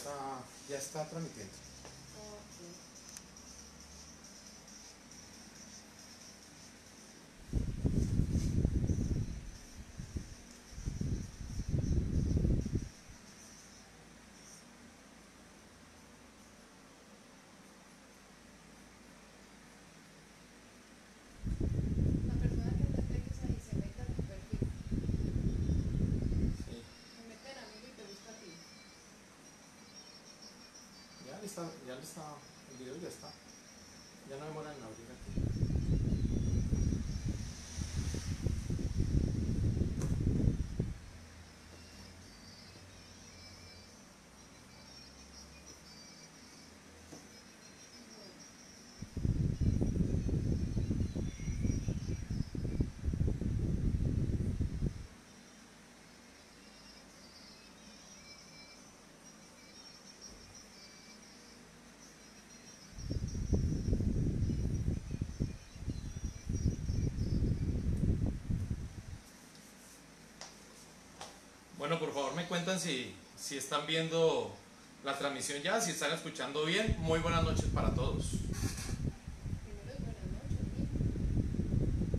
ya está transmitiendo. Ok. La persona que te entregues ahí se mete a tu perfil, Sí, se mete en amigo y te busca a ti. ya le está, el video ya está. Ya no demora en abrir aquí. Bueno, por favor me cuentan si están viendo la transmisión ya, si están escuchando bien. Muy buenas noches para todos. Primero es buenas noches, mijo.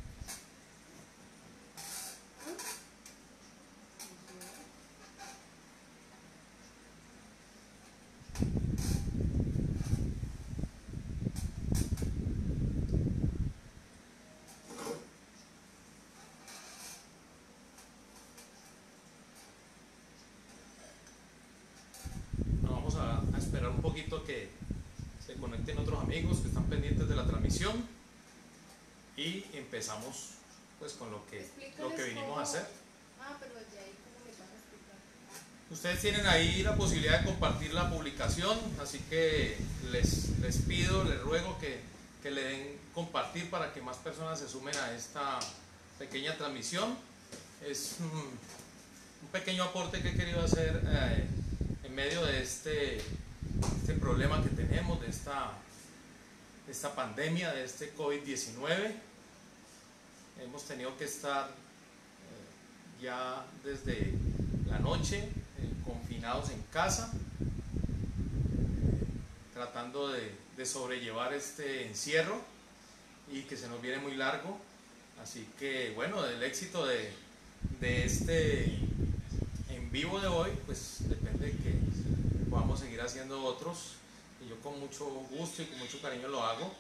Bueno, vamos a esperar un poquito que se conecten otros amigos que están pendientes de la transmisión y empezamos pues con lo que Explícales vinimos cómo- a hacer. Ah, pero desde ahí, ¿cómo les vas a explicar? Ustedes tienen ahí la posibilidad de compartir la publicación, así que les pido, les ruego que le den compartir para que más personas se sumen a esta pequeña transmisión. Es un pequeño aporte que he querido hacer en medio de este problema que tenemos, de esta pandemia, de este COVID-19. Hemos tenido que estar ya desde la noche confinados en casa, tratando de sobrellevar este encierro y que se nos viene muy largo. Así que bueno, el éxito de este en vivo de hoy pues depende de que podamos seguir haciendo otros, y yo con mucho gusto y con mucho cariño lo hago,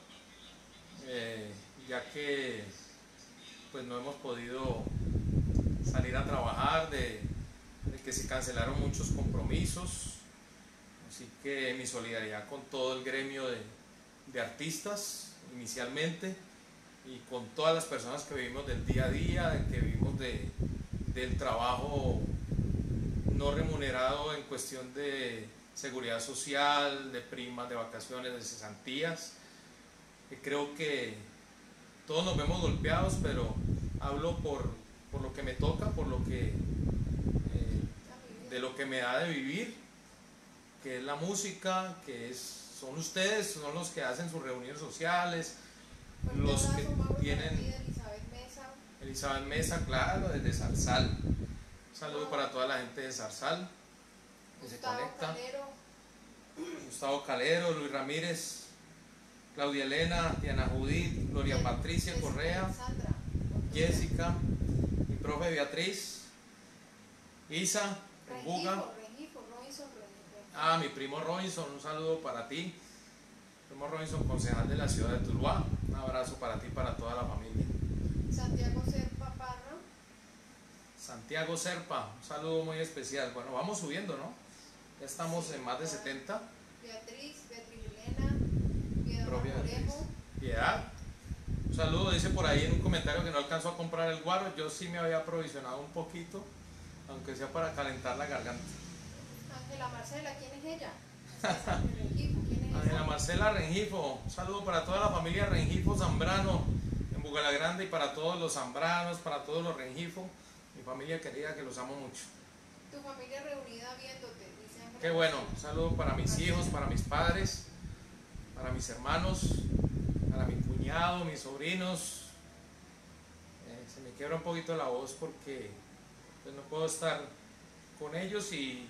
ya que pues no hemos podido salir a trabajar, de que se cancelaron muchos compromisos. Así que mi solidaridad con todo el gremio de artistas inicialmente, y con todas las personas que vivimos del día a día, que vivimos del trabajo no remunerado en cuestión de seguridad social, de primas, de vacaciones, de cesantías. Creo que todos nos vemos golpeados, pero hablo por lo que me toca, por lo que de lo que me da de vivir, que es la música, son ustedes, son los que hacen sus reuniones sociales, Fuerte los abrazo, que Mauro, para ti, tienen de Elizabeth Mesa. Elizabeth Mesa, claro, desde Zarzal. Un saludo para toda la gente de Zarzal que se Gustavo conecta. Calero. Gustavo Calero, Luis Ramírez, Claudia Elena, Diana Judith, Gloria Patricia Jessica Correa, Alexandra. Jessica, mi profe Beatriz, Isa, en Buga. Rengifo, Robinson Rengifo. Ah, mi primo Robinson, un saludo para ti. Primo Robinson, concejal de la ciudad de Tuluá. Un abrazo para ti y para toda la familia. Santiago Serpa Parra. Santiago Serpa, un saludo muy especial. Bueno, vamos subiendo, ¿no? Ya estamos en más de 70. Beatriz Elena, Piedad Propia Beatriz. Macorejo. Piedad. Un saludo, dice por ahí en un comentario que no alcanzó a comprar el guaro. Yo sí me había aprovisionado un poquito, aunque sea para calentar la garganta. Ángela Marcela, ¿quién es ella? Rengifo, ¿quién es Ángela esa? Marcela Rengifo, un saludo para toda la familia Rengifo Zambrano en Bugalagrande, y para todos los zambranos, para todos los Rengifo, mi familia querida, que los amo mucho. Tu familia reunida viéndote, dice Ángela Qué bueno, Marcela. un saludo para mis hijos, para mis padres, para mis hermanos, para mi cuñado, mis sobrinos. Se me quiebra un poquito la voz porque pues, no puedo estar con ellos, y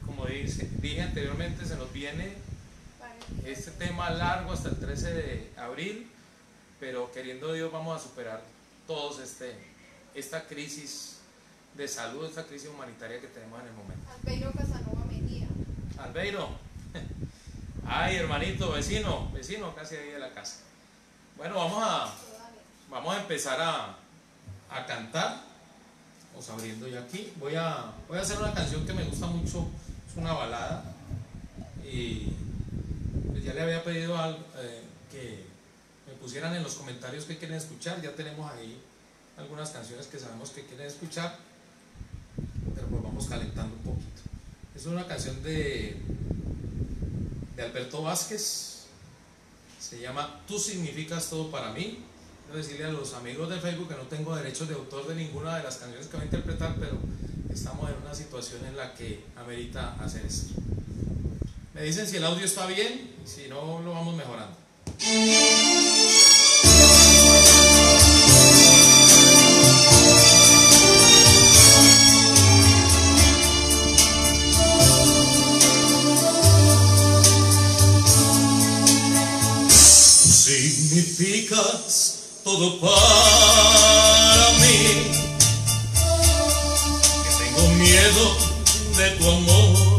como dije anteriormente, se nos viene este tema largo hasta el 13 de abril, pero queriendo Dios vamos a superar todos esta crisis de salud, esta crisis humanitaria que tenemos en el momento. Albeiro Casanova Mejía. Albeiro, ay hermanito, vecino, casi ahí de la casa. Bueno, vamos a empezar a cantar. Vamos abriendo ya aquí. Voy a hacer una canción que me gusta mucho, es una balada. Y pues ya le había pedido que me pusieran en los comentarios qué quieren escuchar. Ya tenemos ahí algunas canciones que sabemos que quieren escuchar, pero pues vamos calentando un poquito. Es una canción de Alberto Vázquez, se llama Tú significas todo para mí. Quiero decirle a los amigos de Facebook que no tengo derechos de autor de ninguna de las canciones que voy a interpretar, pero estamos en una situación en la que amerita hacer esto. Me dicen si el audio está bien, si no lo vamos mejorando. Significas todo para mí, que tengo miedo de tu amor,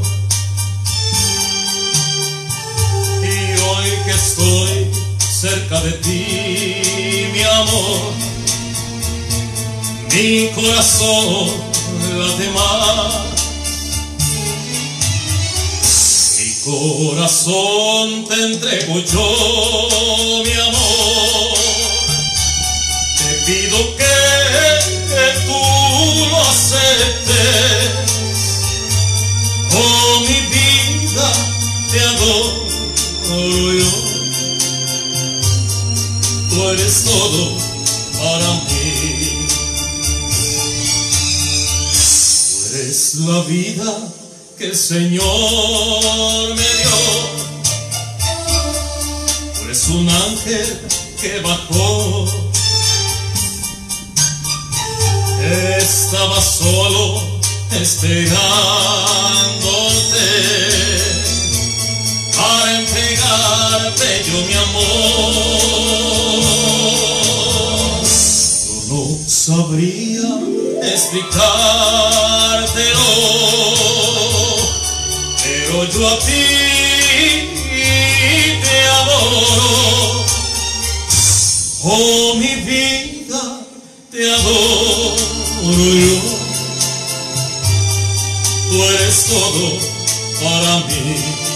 y hoy que estoy cerca de ti, mi amor, mi corazón late más. Corazón te entrego yo, mi amor. Te pido que tú lo aceptes. Oh, mi vida, te adoro yo. Tú eres todo para mí. Tú eres la vida que el Señor me dio. Tú eres un ángel que bajó. Estaba solo esperándote para entregarte yo mi amor. Yo no sabría explicártelo, pero yo a ti te adoro. Oh, mi vida, te adoro yo. Tú eres todo para mí.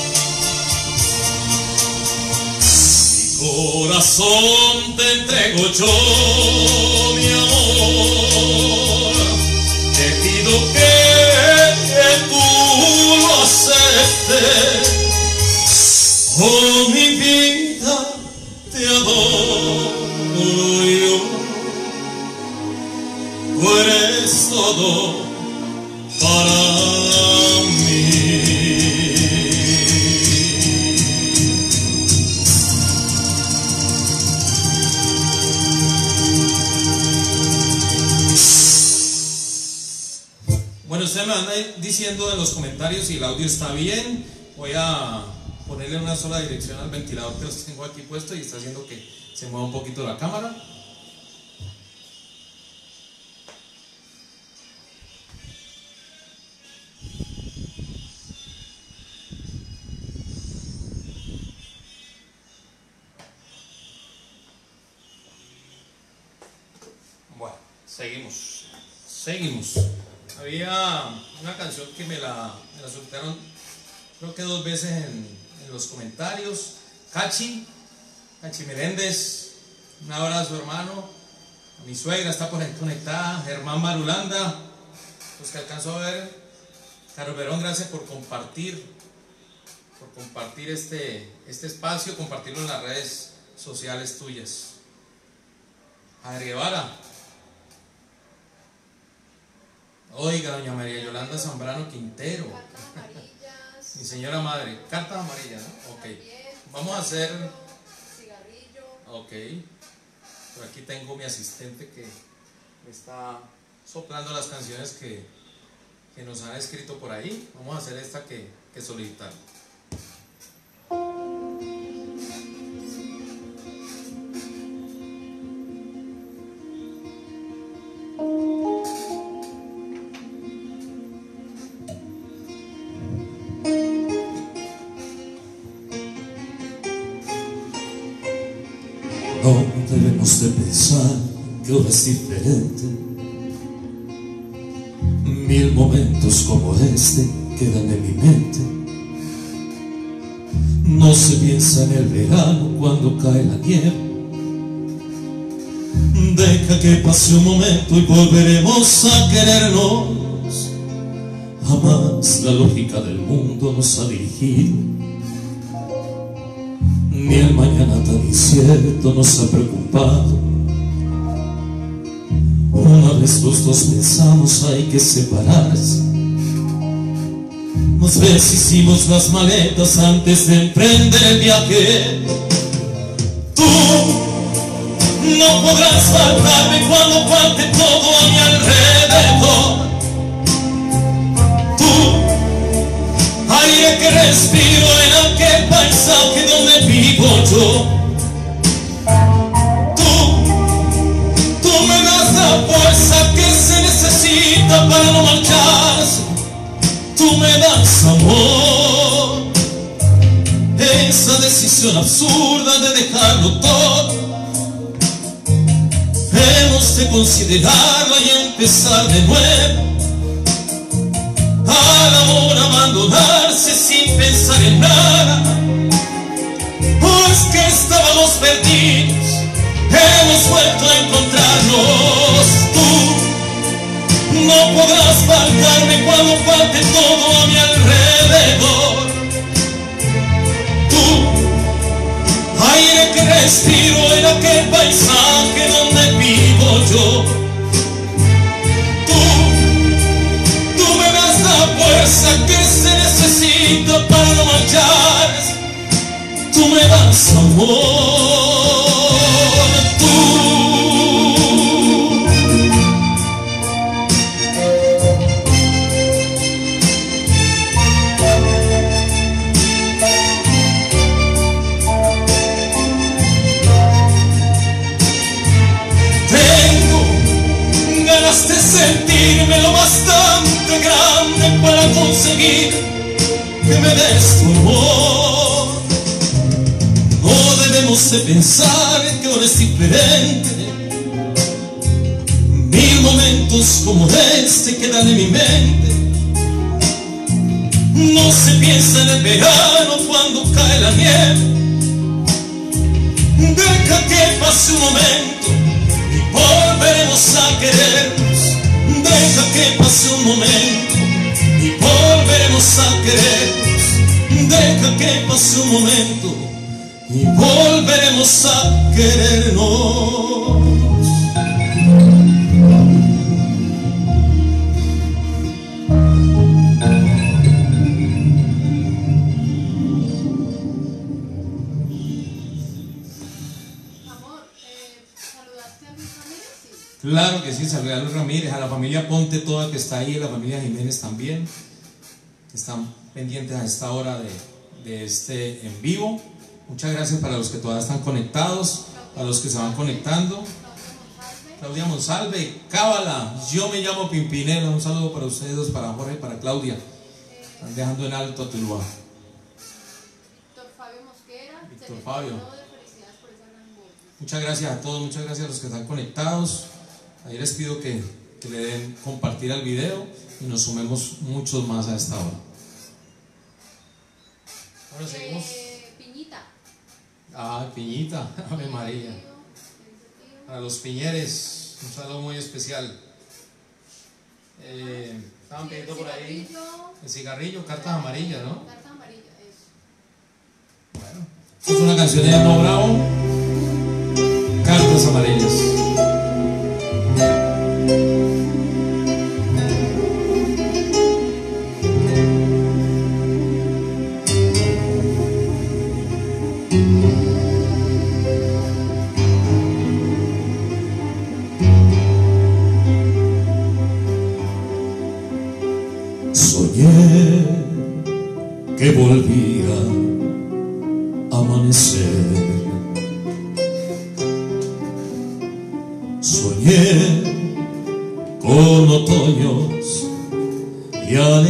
Mi corazón te entrego yo, mi amor. Te pido que tú lo aceptes. Oh, mi vida, te adoro yo. Tú eres todo para mí. Bueno, usted me anda diciendo en los comentarios si el audio está bien. Voy a ponerle una sola dirección al ventilador que los tengo aquí puesto y está haciendo que se mueva un poquito la cámara. Bueno, seguimos. Había una canción que me la soltaron creo que 2 veces en los comentarios. Cachi Meléndez, un abrazo hermano. A mi suegra está por ahí conectada. Germán Marulanda, los que alcanzó a ver. Carlos Verón, gracias por compartir este espacio, compartirlo en las redes sociales tuyas. Javier Guevara. Oiga, doña María Yolanda Zambrano Quintero. Cartas amarillas. Mi señora madre. Cartas amarillas, ¿no? Ok. Vamos a hacer. Cigarrillo. Ok. Por aquí tengo mi asistente que me está soplando las canciones que que nos han escrito por ahí. Vamos a hacer esta que solicitaron. No debemos de pensar que ahora es diferente. Mil momentos como este quedan en mi mente. No se piensa en el verano cuando cae la nieve. Deja que pase un momento y volveremos a querernos. Jamás la lógica del mundo nos ha dirigido, ni el mañana tan incierto nos ha preocupado. Una vez los dos pensamos hay que separarse. Más veces hicimos las maletas antes de emprender el viaje. Tú no podrás faltarme cuando falte todo a mi alrededor. Tú, aire que respiro en aquel paisaje donde vivo yo. Tú me das la fuerza que se necesita para no marcharse. Tú me das amor, esa decisión absurda de dejarlo todo. Hemos de considerarla y empezar de nuevo. Al amor abandonarse sin pensar en nada, pues que estábamos perdidos, hemos vuelto a encontrarnos. Tú no podrás faltarme cuando falte todo a mi alrededor. Tú, aire que respiro en aquel paisaje donde vivo yo. Tú me das la fuerza que se necesita para no marcharse. Tú me das amor. De sentirme lo bastante grande para conseguir que me des tu amor. No debemos de pensar que ahora es diferente. Mil momentos como este quedan en mi mente. No se piensa en el verano cuando cae la nieve. Deja que pase un momento y volveremos a querernos. Deja que pase un momento y volveremos a querernos. Deja que pase un momento y volveremos a querernos. Claro que sí, saludar a Luis Ramírez, a la familia Ponte toda que está ahí, a la familia Jiménez también, que están pendientes a esta hora de este en vivo. Muchas gracias para los que todavía están conectados, a los que se van conectando. Claudia Monsalve, Cábala, yo me llamo Pimpinela, un saludo para ustedes, para Jorge y para Claudia. Están dejando en alto a Tuluá. Víctor Fabio Mosquera, Víctor Fabio. Felicidades por esa gran voz. Muchas gracias a todos, muchas gracias a los que están conectados. Ahí les pido que le den compartir al video y nos sumemos muchos más a esta hora. Bueno, seguimos. Piñita. Piñita, Ave María. Para los piñeres, un saludo muy especial. Estaban pidiendo por ahí el cigarrillo, cartas amarillas, ¿no? Cartas amarillas, eso. Bueno, esta es una canción de Emo Bravo, Cartas Amarillas. Soñé que volvía a amanecer. Soñé con otoños ya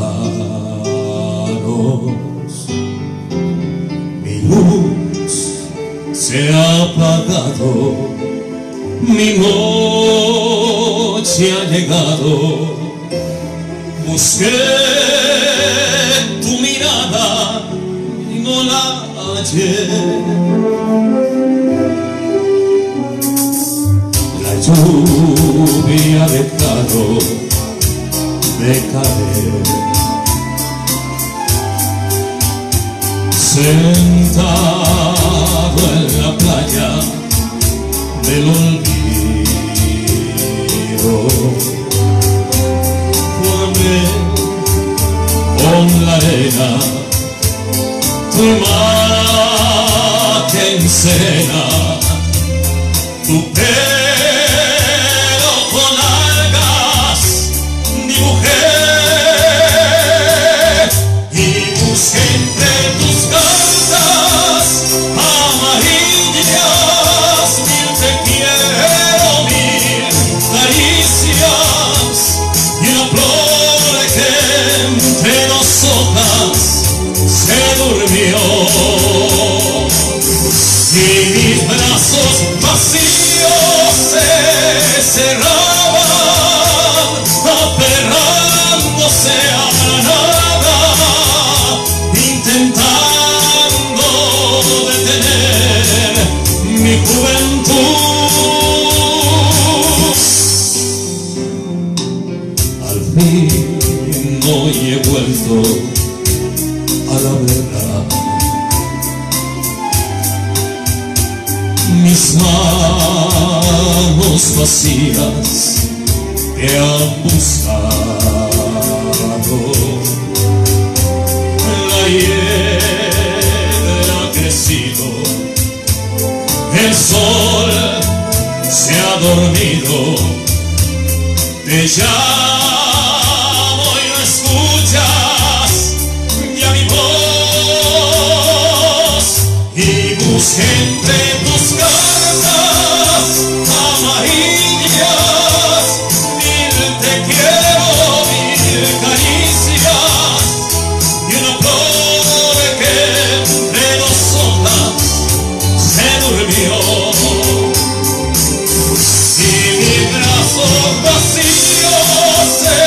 lejanos. Mi luz se ha apagado, mi noche ha llegado. Busqué tu mirada y no la hallé. La lluvia ha dejado de caer. Sentado en la playa del olvido, formé con la arena tu imagen serena, tu pelo con algas dibujé y busqué entre tus cartas amarillas mil te quiero, mil caricias y una flor que entre dos hojas se durmió. Y mis brazos vacíos se cerraban, aferrándose a la nada, intentando detener mi juventud. Al fin hoy he vuelto a la verdad. Mis manos vacías te han buscado. La hiedra ha crecido, el sol se ha dormido. Te llamo y no escuchas ya mi voz. Y busqué entre tus cartas amarillas mil te quiero, mil caricias y una flor que entre dos hojas se durmió. Y mis brazos vacíos se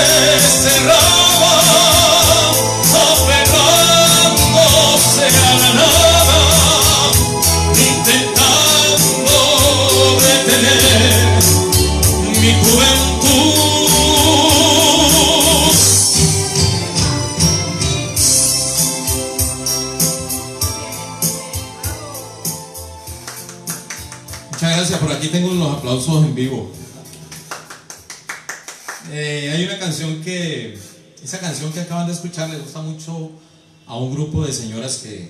cerraban, aferrándose a la nada, intentando detener mi juventud. Muchas gracias, por aquí tengo los aplausos en vivo. Hay una canción esa canción que acaban de escuchar le gusta mucho a un grupo de señoras que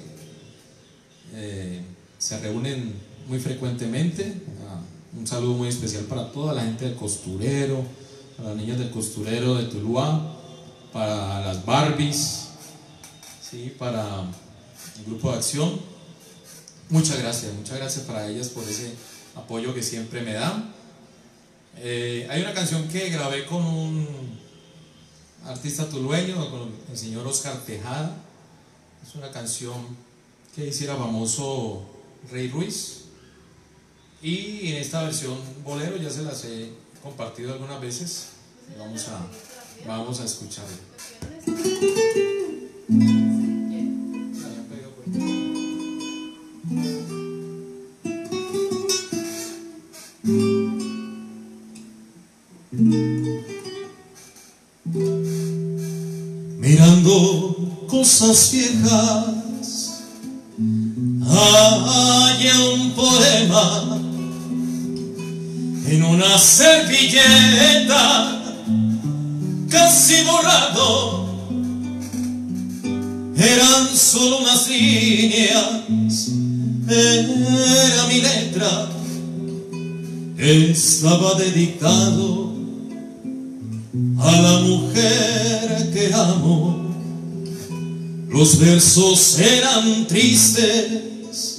se reúnen muy frecuentemente. Un saludo muy especial para toda la gente del costurero, para las niñas del costurero de Tuluá, para las Barbies, ¿sí? Para el grupo de acción. Muchas gracias para ellas por ese apoyo que siempre me dan. Hay una canción que grabé con un artista tulueño, con el señor Oscar Tejada. Es una canción que hiciera famoso Rey Ruiz, y en esta versión bolero ya se las he compartido algunas veces. Vamos a escucharla. Mirando cosas viejas, hay un poema en una servilleta casi borrado. Eran solo unas líneas, era mi letra, estaba dedicado a la mujer que amo. Los versos eran tristes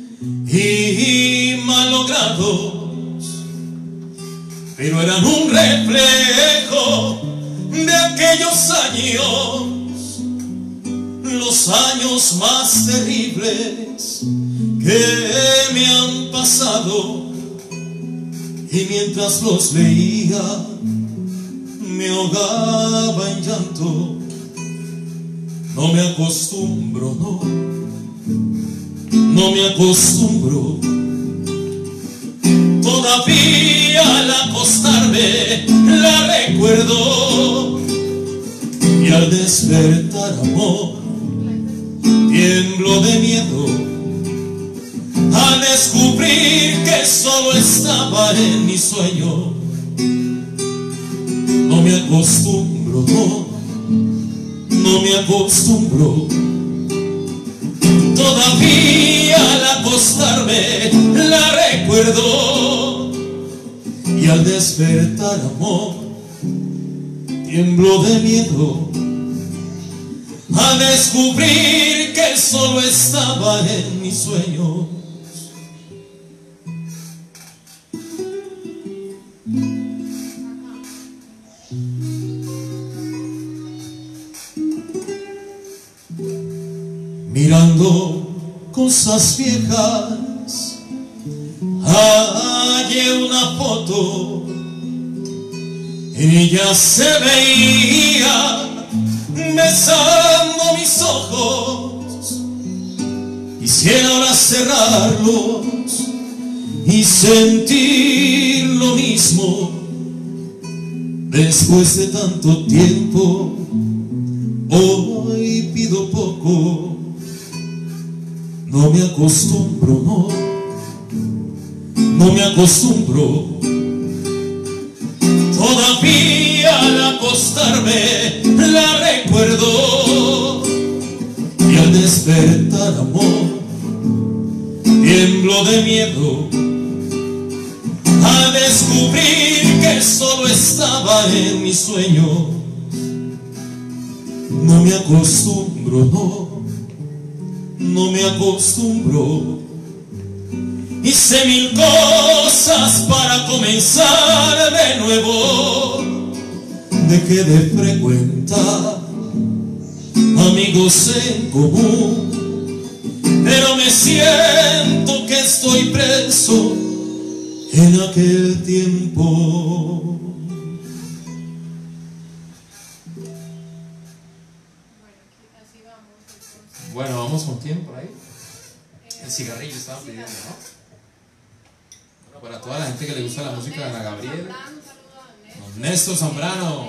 y malogrados, pero eran un reflejo de aquellos años, los años más terribles que me han pasado. Y mientras los leía me ahogaba en llanto. No me acostumbro, no me acostumbro. Todavía al acostarme la recuerdo, y al despertar, amor, tiemblo de miedo al descubrir que solo estaba en mi sueño. No me acostumbro, no me acostumbro. Todavía al acostarme la recuerdo, y al despertar, amor, tiemblo de miedo al descubrir que solo estaba en mis sueños. Mirando cosas viejas, hallé una foto. Ella se veía besando mis ojos. Quisiera ahora cerrarlos y sentir lo mismo. Después de tanto tiempo, hoy pido poco. No me acostumbro, no me acostumbro. Todavía al acostarme la recuerdo, y al despertar, amor, tiemblo de miedo al descubrir que solo estaba en mi sueño. No me acostumbro, no me acostumbro. Hice mil cosas para comenzar de nuevo. Dejé de frecuentar amigos en común, pero me siento que estoy preso en aquel tiempo. Bueno, vamos con quién por ahí. El cigarrillo estaban pidiendo, ¿no? Bueno, para toda la gente que le gusta la música de Ana Gabriel. Don Néstor Zambrano.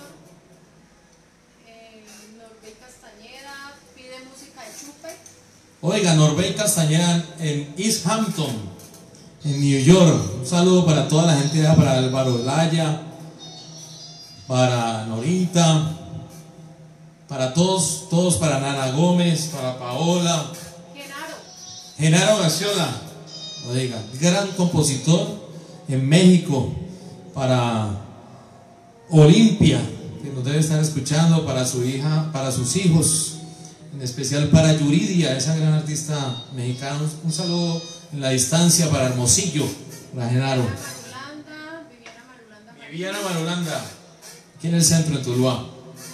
Norbey Castañeda pide música de Chupe. Oiga, Norbey Castañeda en East Hampton, en New York. Un saludo para toda la gente de allá, para Álvaro Laya, para Norita, para todos, para Nana Gómez, para Paola, Genaro Garciola, oiga, gran compositor en México, para Olimpia, que nos debe estar escuchando, para su hija, para sus hijos, en especial para Yuridia, esa gran artista mexicana. Un saludo en la distancia para Hermosillo, para Genaro. Viviana Marulanda, aquí en el centro de Tuluá.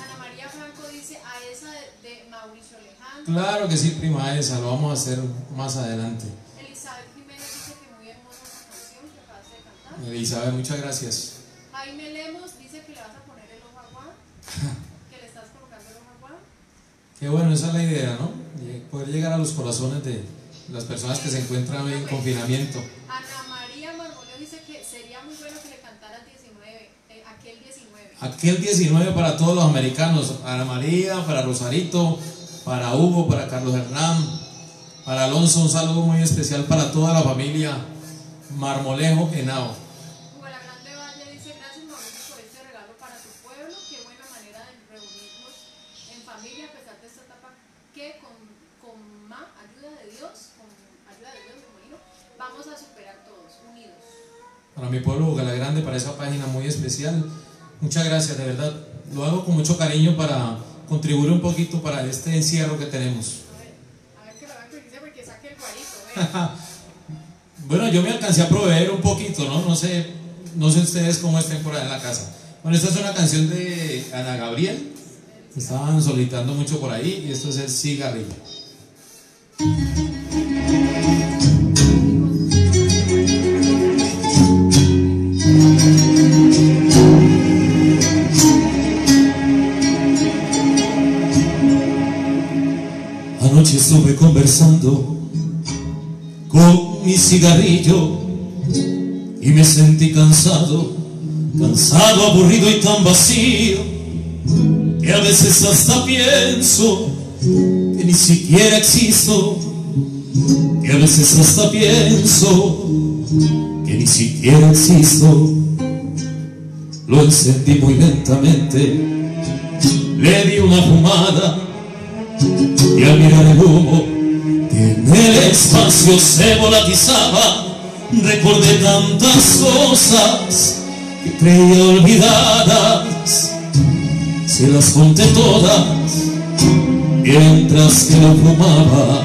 Claro que sí, prima, esa lo vamos a hacer más adelante. Elizabeth Jiménez dice que muy hermosa esa canción que acabas de cantar. Elizabeth, muchas gracias. Jaime Lemos dice que le vas a poner el ojo a Juan, que le estás colocando el ojo a Juan. Qué bueno, esa es la idea, ¿no? Poder llegar a los corazones de las personas que se encuentran hoy en confinamiento. Ana María Marmoleo dice que sería muy bueno que le cantaras aquel 19. Aquel 19 para todos los americanos. Ana María, para Rosarito, para Hugo, para Carlos Hernán, para Alonso. Un saludo muy especial para toda la familia Marmolejo Henao. Hugo La Grande Valle dice: gracias, Mauricio, por este regalo para tu pueblo. Qué buena manera de reunirnos en familia a pesar de esta etapa que con ayuda de Dios, mi molino, vamos a superar todos, unidos. Para mi pueblo Hugo La Grande, para esa página muy especial, Muchas gracias, de verdad. Lo hago con mucho cariño para contribuir un poquito para este encierro que tenemos. A ver que lo hagan porque saque el guarito, Bueno, yo me alcancé a proveer un poquito, ¿no? No sé ustedes cómo estén por allá en la casa. Bueno, esta es una canción de Ana Gabriel. Estaban solicitando mucho por ahí y esto es el cigarrillo. Anoche estuve conversando con mi cigarrillo y me sentí cansado, aburrido y tan vacío, que a veces hasta pienso que ni siquiera existo, que a veces hasta pienso que ni siquiera existo. Lo encendí muy lentamente, le di una fumada y al mirar el humo que en el espacio se volatizaba, recordé tantas cosas que creía olvidadas. Se las conté todas mientras que lo fumaba.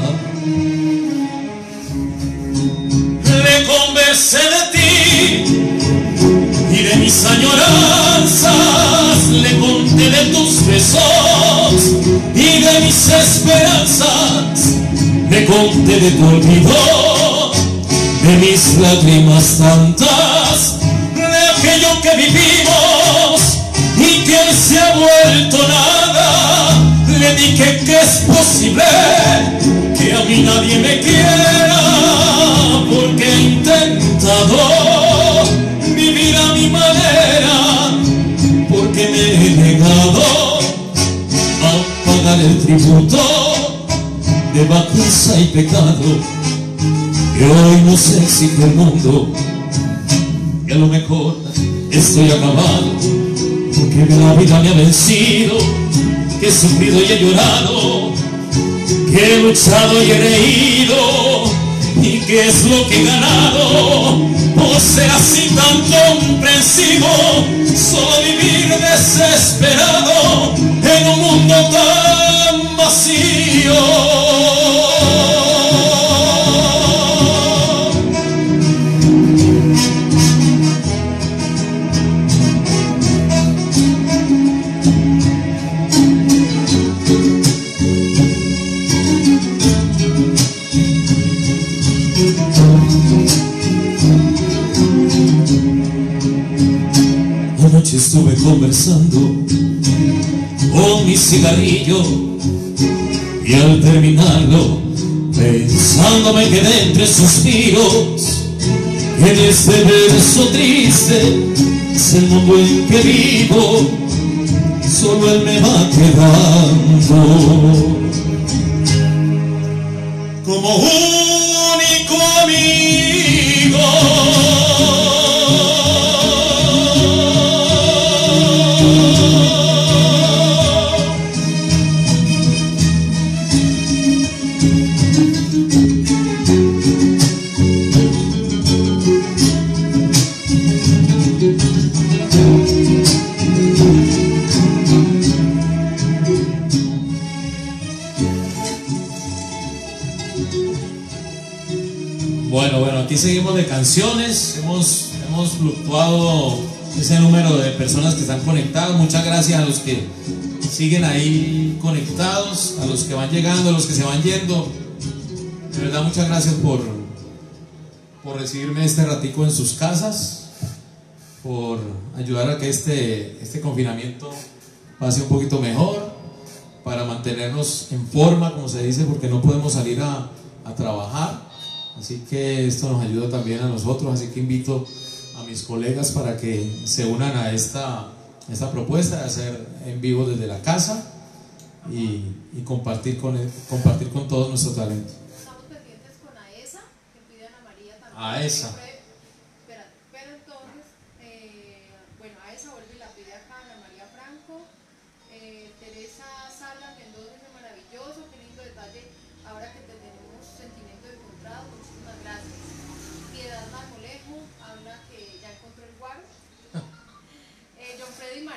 Le conversé de ti y de mis añoranzas, le conté de tus besos y de mis esperanzas, le conté de tu olvido, de mis lágrimas tantas, de aquello que vivimos y que se ha vuelto nada. Le dije que es posible que a mí nadie me quiera, porque he intentado vivir a mi manera, porque me he negado a pagar el tributo de balanza y pecado que hoy nos exige el mundo. Y a lo mejor estoy acabado, porque la vida me ha vencido, que he sufrido y he llorado, que he luchado y he reído, y que es lo que he ganado por ser así tan comprensivo, solo vivir desesperado en un mundo tan vacío. Anoche estuve conversando con mi cigarrillo y al terminarlo pensando me quedé entre suspiros, que en este verso triste es el mundo en que vivo, solo él me va quedando como único amigo. Bueno, aquí seguimos de canciones. Hemos fluctuado ese número de personas que están conectadas. Muchas gracias a los que siguen ahí conectados, a los que van llegando, a los que se van yendo. De verdad, muchas gracias por recibirme este ratico en sus casas, por ayudar a que este confinamiento pase un poquito mejor, para mantenernos en forma, como se dice, porque no podemos salir a trabajar. Así que esto nos ayuda también a nosotros, así que invito a mis colegas para que se unan a esta propuesta de hacer en vivo desde la casa y compartir con todos nuestro talento. Estamos pendientes con AESA, que pide a Ana María también. AESA. Pero entonces, bueno, AESA vuelve y la pide acá a Ana María Franco. Teresa Salas Mendoza dice: maravilloso, qué lindo detalle, ahora que te tenemos sentimiento encontrado, muchísimas gracias. Piedad Marmolejo habla que ya encontró el guaro. John Freddy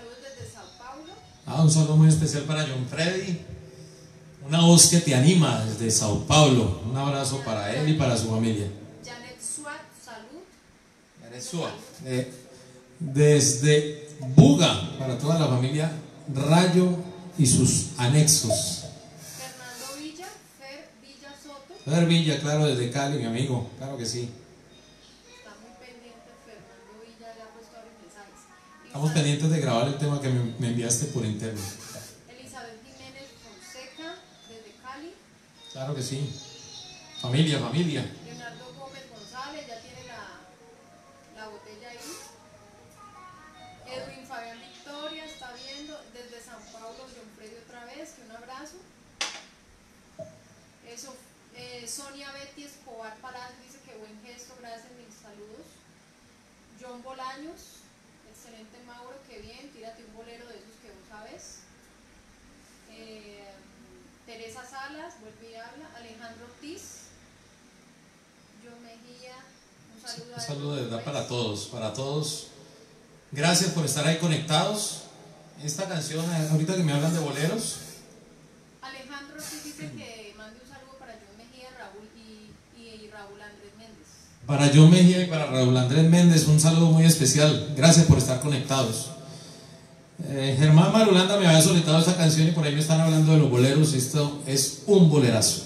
saludos desde Sao Paulo. Un saludo muy especial para John Freddy, una voz que te anima desde Sao Paulo. Un abrazo para él y para su familia. Janet Suat, salud. Janet Suat, desde Buga, para toda la familia Rayo y sus anexos. Fernando Villa, Fer Villa Soto. Fer Villa, claro, desde Cali, mi amigo, claro que sí. Está muy pendiente Fernando Villa, le ha puesto ahora mensajes. Estamos pendientes de grabar el tema que me enviaste por interno. Elizabeth Jiménez Fonseca, desde Cali. Claro que sí. Familia, familia. Leonardo Gómez González, ya tiene la botella ahí. Edwin Fabián Victoria está viendo desde San Paulo, John Freddy otra vez, que un abrazo. Eso, Sonia Betty Escobar Palacio dice que buen gesto, gracias, mis saludos. John Bolaños, excelente Mauro, que bien, tírate un bolero de esos que vos sabes. Teresa Salas, vuelve y habla. Alejandro Ortiz, John Mejía, un saludo. Un saludo de verdad para todos. Gracias por estar ahí conectados. Esta canción, ahorita que me hablan de boleros. Alejandro Ortiz dice que mande un saludo para John Mejía, Raúl y Raúl Andrés Méndez. Para John Mejía y para Raúl Andrés Méndez, un saludo muy especial. Gracias por estar conectados. Germán Marulanda me había solicitado esta canción y por ahí me están hablando de los boleros. Esto es un bolerazo.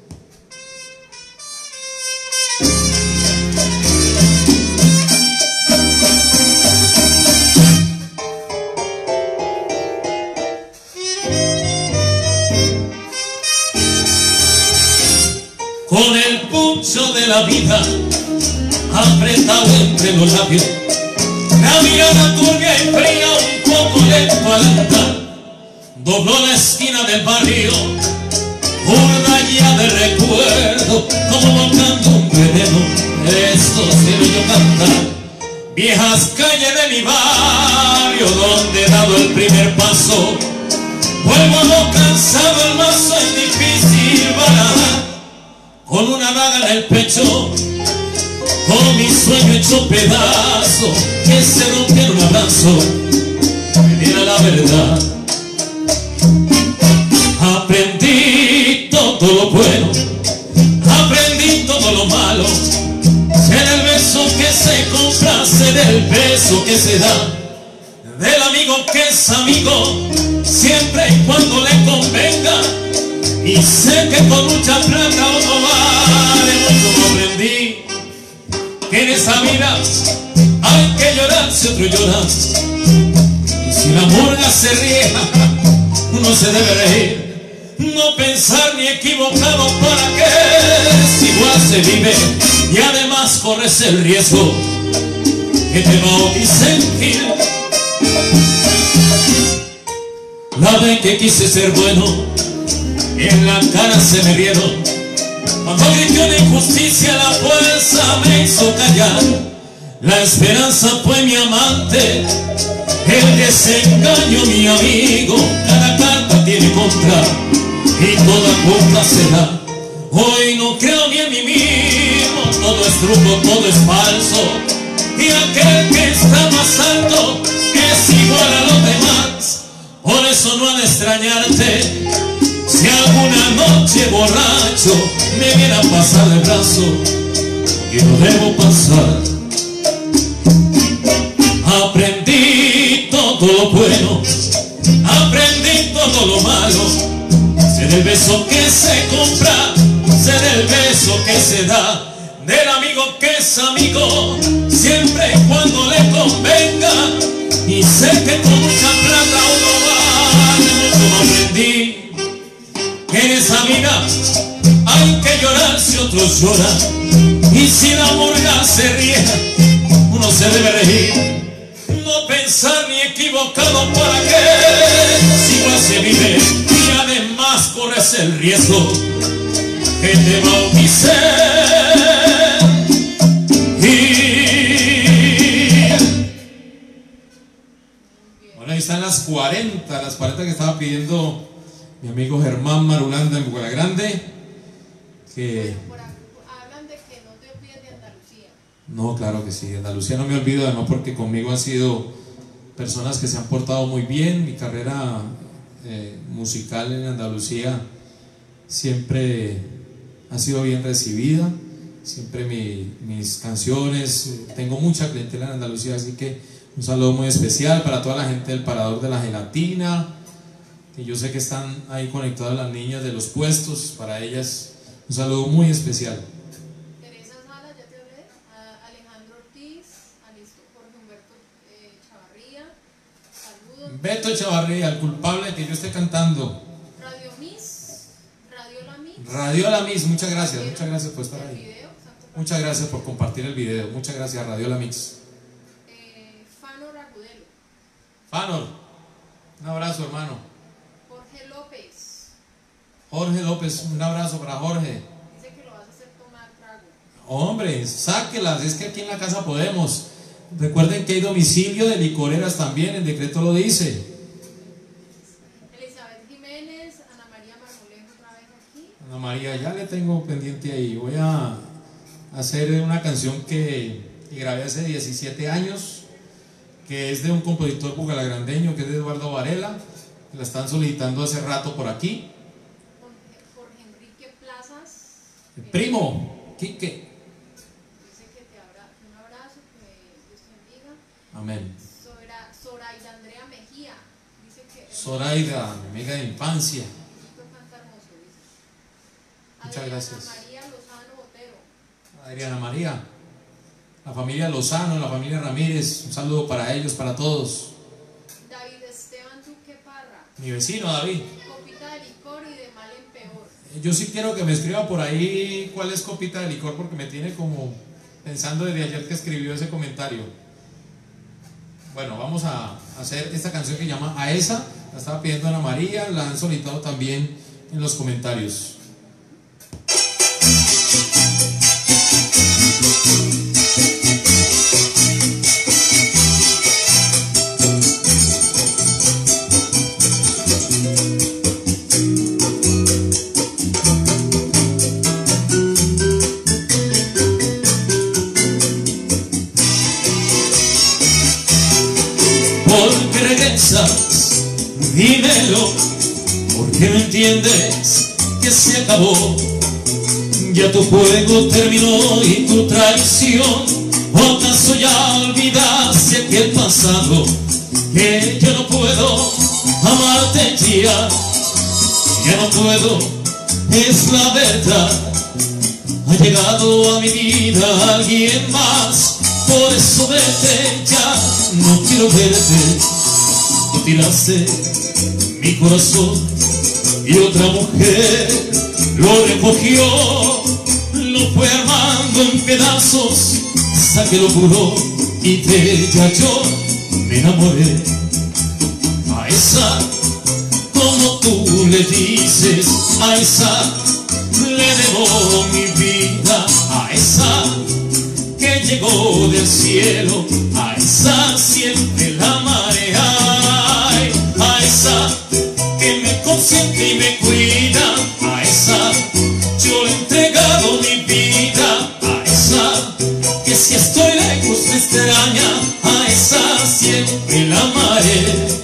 Con el pucho de la vida apretado entre los labios, la mirada turbia y fría un poco lento al andar, dobló la esquina del barrio, burda ya de recuerdo, como volcando un veneno. Esto quiero yo cantar, viejas calles de mi barrio, donde he dado el primer paso, vuelvo a lo cansado, el mazo es difícil barajar, con una daga en el pecho, con mi sueño hecho pedazo, que se rompiera un abrazo, me diera la verdad. Aprendí todo lo bueno, aprendí todo lo malo, ser el beso que se compra, ser el beso que se da, del amigo que es amigo, siempre y cuando le convenga, y sé que con mucha plata uno vale mucho. Aprendí que en esa vida hay que llorar si otro llora, y si la murga se ríe, uno se debe reír. No pensar ni equivocado, para que si igual se vive, y además corres el riesgo que te bauticen Gil. La vez que quise ser bueno, en la cara se me rieron, cuando grité una injusticia, la fuerza me hizo callar. La esperanza fue mi amante, el desengaño mi amigo. Cada carta tiene contra y toda contra será. Hoy no creo ni en mí mismo, todo es truco, todo es falso, y aquel que está más alto es igual a los demás. Por eso no ha de extrañarte si alguna noche borracho me viene a pasar de brazo, y no debo pasar. Aprendí todo lo bueno, aprendí todo lo malo, ser el beso que se compra, ser el beso que se da, del amigo que es amigo, siempre y cuando le convenga, y sé que con mucha plata uno vale mucho. Aprendí que en esa vida hay que llorar si otros lloran, y si la murga se ríe, uno se debe reír. No pensar ni equivocado, para que si igual se vive, y además corres el riesgo que te bauticen. Bueno, ahí están las 40 que estaba pidiendo mi amigo Germán Marulanda en Bucaramanga Grande. Que Hablan de que no te olvides de Andalucía. no, claro que sí, Andalucía no me olvido, además porque conmigo han sido personas que se han portado muy bien. Mi carrera musical en Andalucía siempre ha sido bien recibida, siempre mis canciones, tengo mucha clientela en Andalucía, así que un saludo muy especial para toda la gente del Parador de la Gelatina, que yo sé que están ahí conectadas las niñas de los puestos, para ellas un saludo muy especial. Teresa Sala, ya te hablé, a Alejandro Ortiz, a Jorge Humberto Chavarría, saludos. Beto Chavarría, el culpable de que yo esté cantando. Radio Miss, Radiola Miss. Radiola Mix, muchas gracias por estar ahí. Video, Muchas gracias por compartir el video, muchas gracias Radiola Mix. Fanor Agudelo. Fanor, un abrazo hermano. Jorge López, Jorge López, un abrazo para Jorge. dice que lo vas a hacer tomar trago. Hombre, sáquelas, es que aquí en la casa podemos. Recuerden que hay domicilio de licoreras también, el decreto lo dice. Elizabeth Jiménez, Ana María Marmolejo otra vez aquí. Ana María, ya le tengo pendiente ahí. Voy a hacer una canción que grabé hace 17 años, que es de un compositor bugalagrandeño, que es de Eduardo Varela. La están solicitando hace rato por aquí. Jorge Enrique Plazas. El primo, Quique. Dice que un abrazo, que Dios te bendiga. Amén. Zoraida Andrea Mejía. Dice que. Zoraida, mi amiga de infancia. Esto canta hermoso, dice. Muchas gracias. Adriana María Lozano Botero. Adriana María, la familia Lozano, la familia Ramírez, un saludo para ellos, para todos. David Esteban Duque Parra. Mi vecino David. Copita de licor y de mal en peor. Yo sí quiero que me escriba por ahí cuál es copita de licor, porque me tiene como pensando desde ayer que escribió ese comentario. Bueno, vamos a hacer esta canción que se llama A Esa. La estaba pidiendo Ana María, la han solicitado también en los comentarios. ¿Por qué regresas? Dímelo, porque no entiendes que se acabó. Ya tu juego terminó y tu traición. ¿O acaso ya olvidaste aquel pasado? Que yo no puedo amarte ya, ya no puedo, es la verdad. Ha llegado a mi vida alguien más, por eso vete ya, no quiero verte. Tú tiraste mi corazón y otra mujer lo recogió, lo fue armando en pedazos hasta que lo curó y de ella yo me enamoré. A esa, como tú le dices, a esa le debo mi vida, a esa que llegó del cielo, a esa siempre la amaré. Ay, a esa que me consiente y me cuida, a esa yo le he entregado mi vida, a esa que si estoy lejos me extraña, a esa siempre la amaré.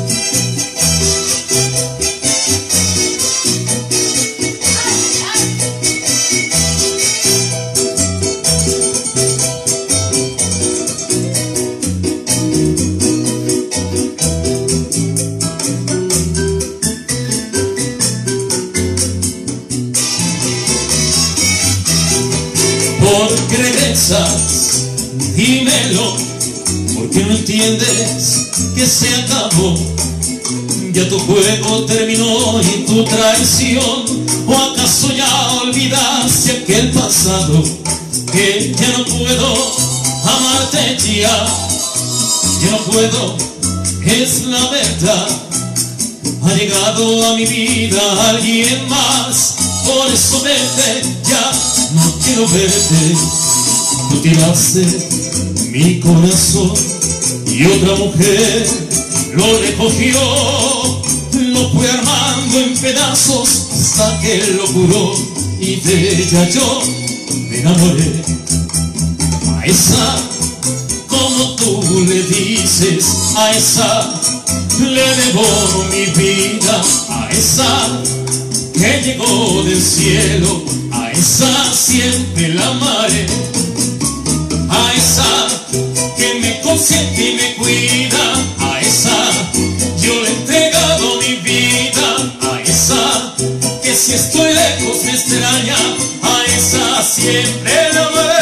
¿Por qué regresas? Dímelo, porque no entiendes que se acabó. Ya tu juego terminó y tu traición. ¿O acaso ya olvidaste aquel pasado? Que ya no puedo amarte ya, ya no puedo, es la verdad. Ha llegado a mi vida alguien más, por eso vete ya, no quiero verte. Tú tiraste mi corazón y otra mujer lo recogió, lo fue armando en pedazos hasta que lo curó y de ella yo me enamoré. A esa, como tú le dices a esa, le debo mi vida, a esa que llegó del cielo, a esa siempre la amaré, a esa que me consiente y me cuida, a esa yo le he entregado mi vida, a esa que si estoy lejos me extraña, a esa siempre la amaré.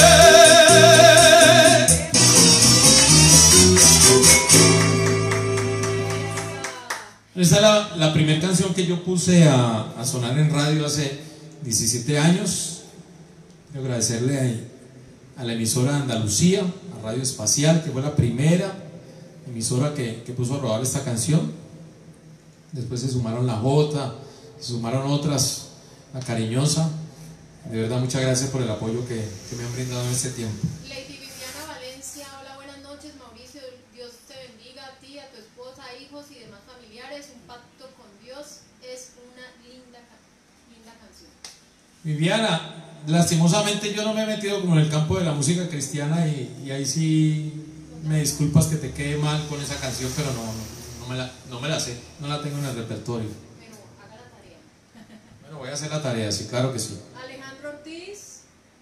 Esta es la primera canción que yo puse a sonar en radio hace 17 años. Quiero agradecerle a la emisora de Andalucía, a Radio Espacial, que fue la primera emisora que puso a rodar esta canción. Después se sumaron La Jota, se sumaron otras, La Cariñosa. De verdad, muchas gracias por el apoyo que me han brindado en este tiempo. Lady Viviana Valencia, hola, buenas noches, Mauricio, Dios te bendiga a ti, a tu esposa, hijos y demás familiares. Un pacto con Dios es una linda canción. Viviana, lastimosamente yo no me he metido como en el campo de la música cristiana y ahí sí me disculpas que te quede mal con esa canción, pero no me la sé, no la tengo en el repertorio. Pero haga la tarea. Bueno, voy a hacer la tarea, sí, claro que sí. Alejandro Ortiz,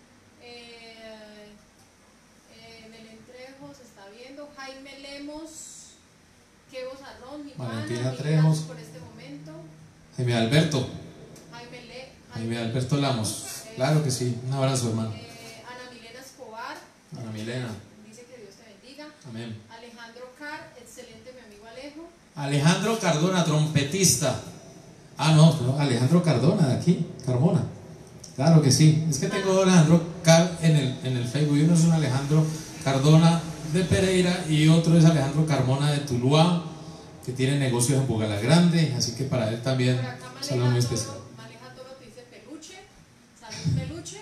Belén Trejo se está viendo, Jaime Lemos, Kevo Sarrón, mi Valentina pana, Trejos. por este momento. Jaime Alberto, Jaime Alberto Lamos, claro que sí, un abrazo, hermano. Ana Milena Escobar, Ana Milena, dice que Dios te bendiga. amén. Alejandro Carr, excelente mi amigo Alejo. Alejandro Cardona, trompetista. No, Alejandro Cardona de aquí, Carmona. Claro que sí, es que tengo Alejandro Car en el Facebook. Uno es un Alejandro Cardona de Pereira y otro es Alejandro Carmona de Tuluá, que tiene negocios en Bugalagrande, así que para él también Por acá saludo muy especial. Maleja Toro te dice peluche, salud peluche.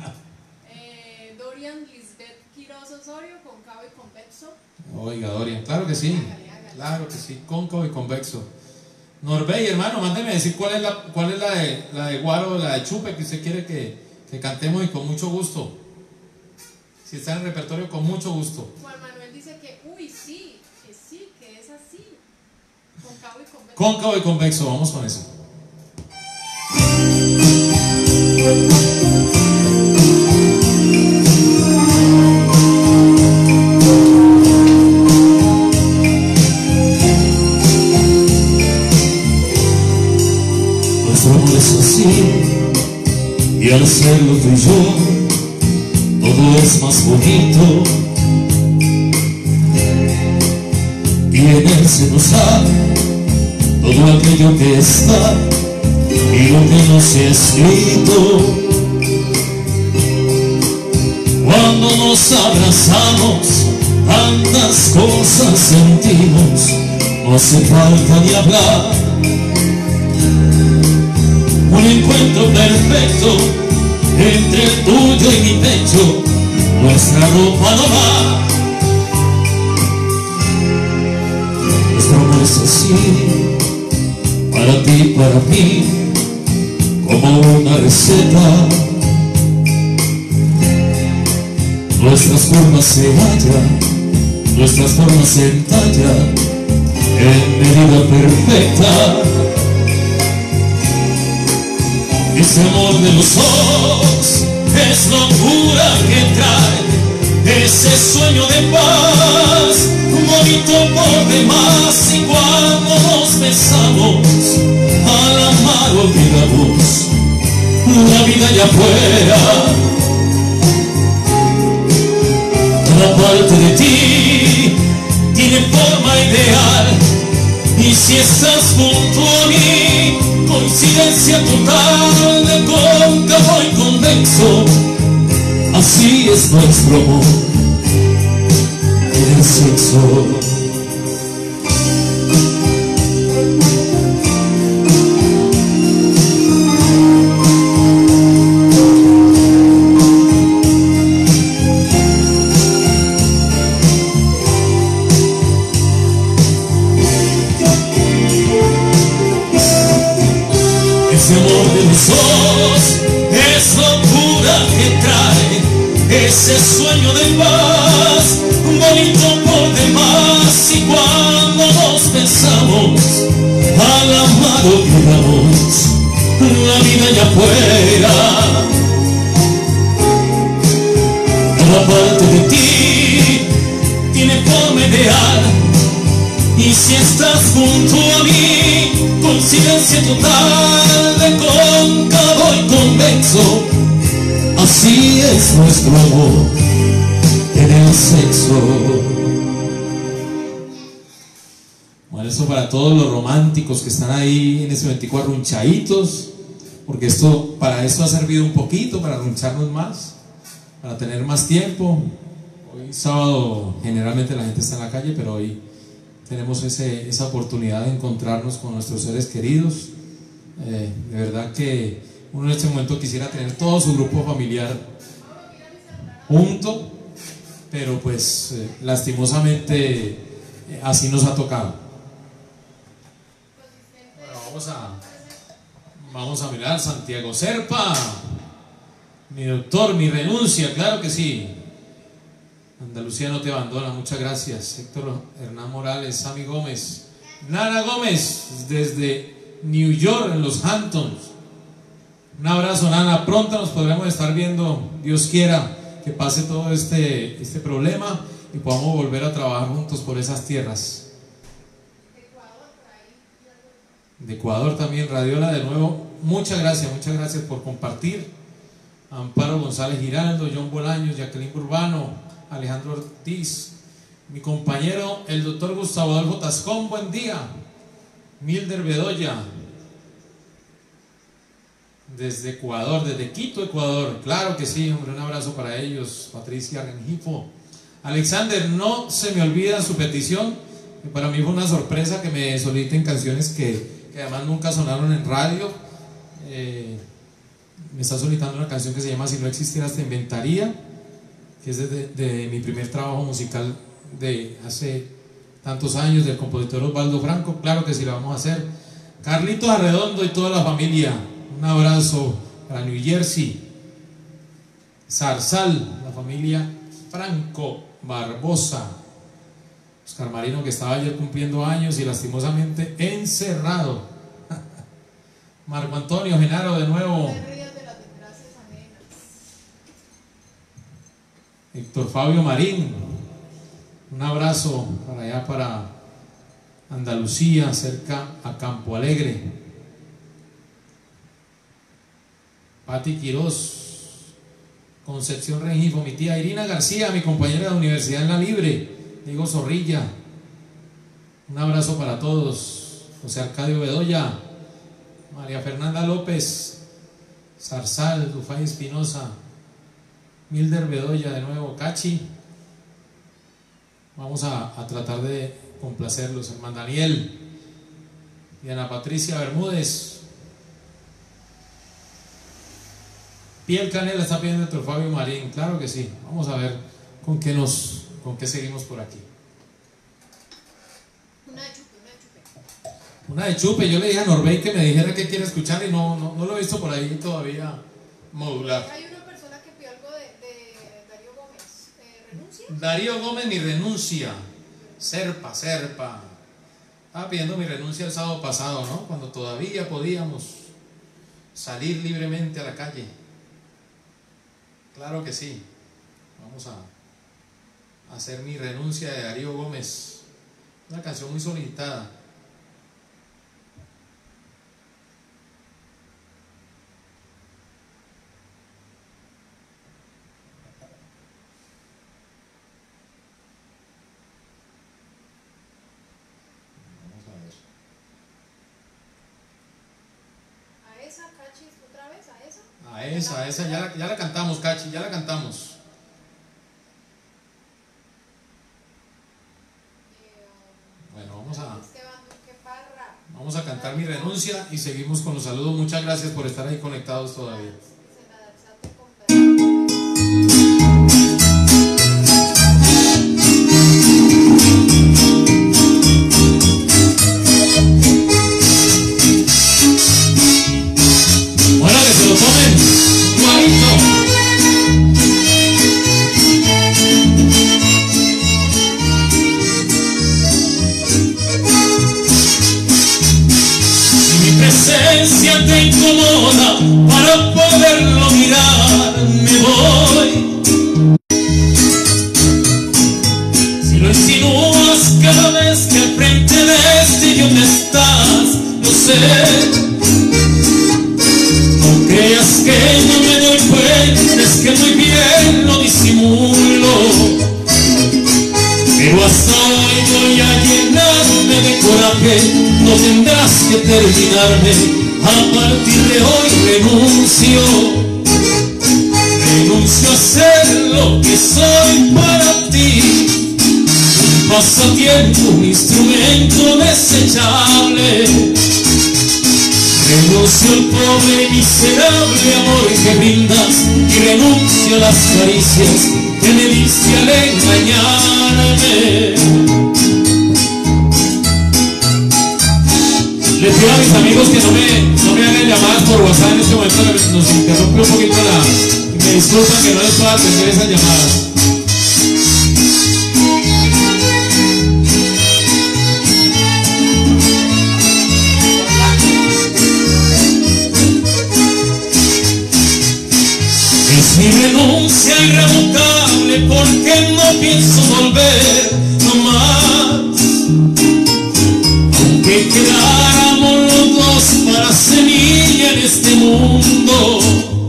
Dorian Lisbeth Quiroz Osorio, concavo y convexo. Oiga, Dorian, claro que sí, claro que sí, cóncavo y convexo. Norbey, hermano, mándeme decir cuál es la de Guaro, la de Chupe, que usted quiere que cantemos y con mucho gusto. Si está en el repertorio, con mucho gusto. Juan Manuel dice que, sí, que es así. Concavo y convexo. Cóncavo y convexo, vamos con eso. Nuestro amor es así, y al hacerlo tú y yo, todo es más bonito, y en él se nos da todo aquello que está y lo que no se ha escrito. Cuando nos abrazamos, tantas cosas sentimos, no hace falta ni hablar. Un encuentro perfecto entre el tuyo y mi pecho, nuestra ropa no va. Nuestro amor es así, para ti, para mí, como una receta. Nuestras formas se hallan, nuestras formas se entallan en medida perfecta. Ese amor de los ojos es locura que trae ese sueño de paz, bonito por demás. Y cuando nos besamos, al amar olvidamos la vida allá afuera. Cada parte de ti tiene forma ideal, y si estás junto a mí, coincidencia total de cóncavo y convexo. Así es nuestro amor en el sexo. Ese amor de los ojos es locura que trae ese sueño de paz, bonito por tanto que damos la vida allá afuera, toda parte de ti tiene forma ideal. Y si estás junto a mí, coincidencia total de cóncavo y convexo, así es nuestro amor en el sexo. Bueno, eso para todos los románticos que están ahí en ese 24 runchaditos, porque esto, para esto ha servido un poquito, para runcharnos más, para tener más tiempo. Hoy sábado generalmente la gente está en la calle, pero hoy tenemos esa oportunidad de encontrarnos con nuestros seres queridos. De verdad que uno en este momento quisiera tener todo su grupo familiar junto, pero pues lastimosamente así nos ha tocado. Bueno, vamos a mirar Santiago Serpa, mi doctor, mi renuncia, claro que sí. Andalucía no te abandona, muchas gracias. Héctor Hernán Morales, Sammy Gómez, Nana Gómez, desde New York, en los Hamptons. Un abrazo, Nana. Pronto nos podremos estar viendo, Dios quiera que pase todo este problema y podamos volver a trabajar juntos por esas tierras. De Ecuador también, Radiola de nuevo, muchas gracias por compartir. Amparo González Giraldo, John Bolaños, Jacqueline Urbano, Alejandro Ortiz, mi compañero el doctor Gustavo Adolfo Tascón, buen día. Milder Bedoya, desde Ecuador, desde Quito, Ecuador, claro que sí, hombre, un abrazo para ellos. Patricia Rengifo, Alexander, no se me olvida su petición, que para mí fue una sorpresa que me soliciten canciones que además nunca sonaron en radio. Me está solicitando una canción que se llama Si no existieras te inventaría, que es de mi primer trabajo musical de hace tantos años, del compositor Osvaldo Franco. Claro que sí, la vamos a hacer. Carlitos Arredondo y toda la familia, un abrazo para New Jersey. Zarzal, la familia Franco Barbosa. Oscar Marino, que estaba ayer cumpliendo años y lastimosamente encerrado. Marco Antonio Genaro, de nuevo. Héctor Fabio Marín, un abrazo para allá, para Andalucía, cerca a Campo Alegre. Pati Quirós, Concepción Rengifo, mi tía Irina García, mi compañera de universidad en La Libre. Diego Zorrilla, un abrazo para todos. José Arcadio Bedoya, María Fernanda López, Zarzal, Dufay Espinosa, Milder Bedoya, de nuevo, Cachi. Vamos a tratar de complacerlos. Herman Daniel, Diana Patricia Bermúdez, Piel Canela está pidiendo Héctor Fabio Marín, claro que sí. Vamos a ver con qué seguimos por aquí. Una de Chupe. Yo le dije a Norbey que me dijera qué quiere escuchar y no lo he visto por ahí todavía modular. Hay una persona que pidió algo de Darío Gómez. ¿Renuncia? Darío Gómez, mi renuncia. Serpa. Estaba pidiendo mi renuncia el sábado pasado, ¿no? Cuando todavía podíamos salir libremente a la calle. Claro que sí. Vamos a hacer mi renuncia de Darío Gómez. Una canción muy solicitada. A esa ya la cantamos, Cachi, ya la cantamos. Bueno, vamos a cantar mi renuncia y seguimos con los saludos. Muchas gracias por estar ahí conectados todavía. Bueno, que se lo tomen. Mi No creas que no me doy cuenta, es que muy bien lo disimulo. Pero hasta hoy voy a llenarme de coraje, no tendrás que terminarme, a partir de hoy renuncio. Renuncio a ser lo que soy para ti, un pasatiempo, un instrumento desechable. Renuncio al pobre y miserable amor que brindas y renuncio a las caricias que me diste al engañarme. Les pido a mis amigos que no me hagan llamadas por WhatsApp en este momento, nos interrumpe un poquito me disculpan que no les pueda atender esas llamadas. Es mi renuncia irrevocable porque no pienso volver no más. Aunque quedáramos los dos para semilla en este mundo,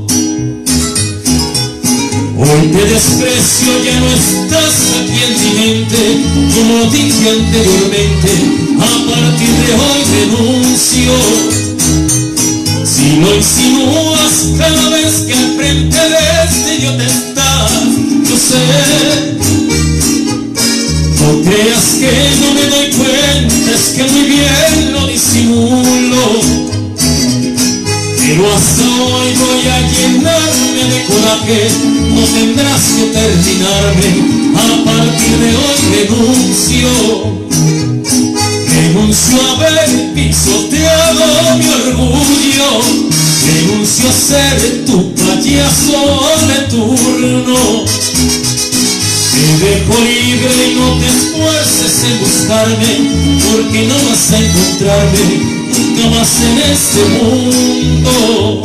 hoy te desprecio, ya no estás aquí en mi mente. Como dije anteriormente, a partir de hoy renuncio. Si lo insinúas cada vez que al frente de este idiota estás, yo sé. No creas que no me doy cuenta, es que muy bien lo disimulo. Pero hasta hoy voy a llenarme de coraje, no tendrás que terminarme, a partir de hoy renuncio. Renuncio a haber pisoteado mi orgullo, renuncio a ser tu payaso de turno. Te dejo libre y no te esfuerces en buscarme, porque no vas a encontrarme nunca más en este mundo.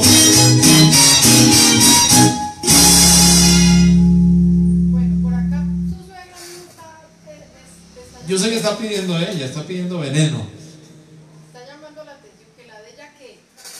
Bueno, por acá su suegra está Yo sé que está pidiendo ella, está pidiendo veneno. está llamando la atención, que la de ella qué.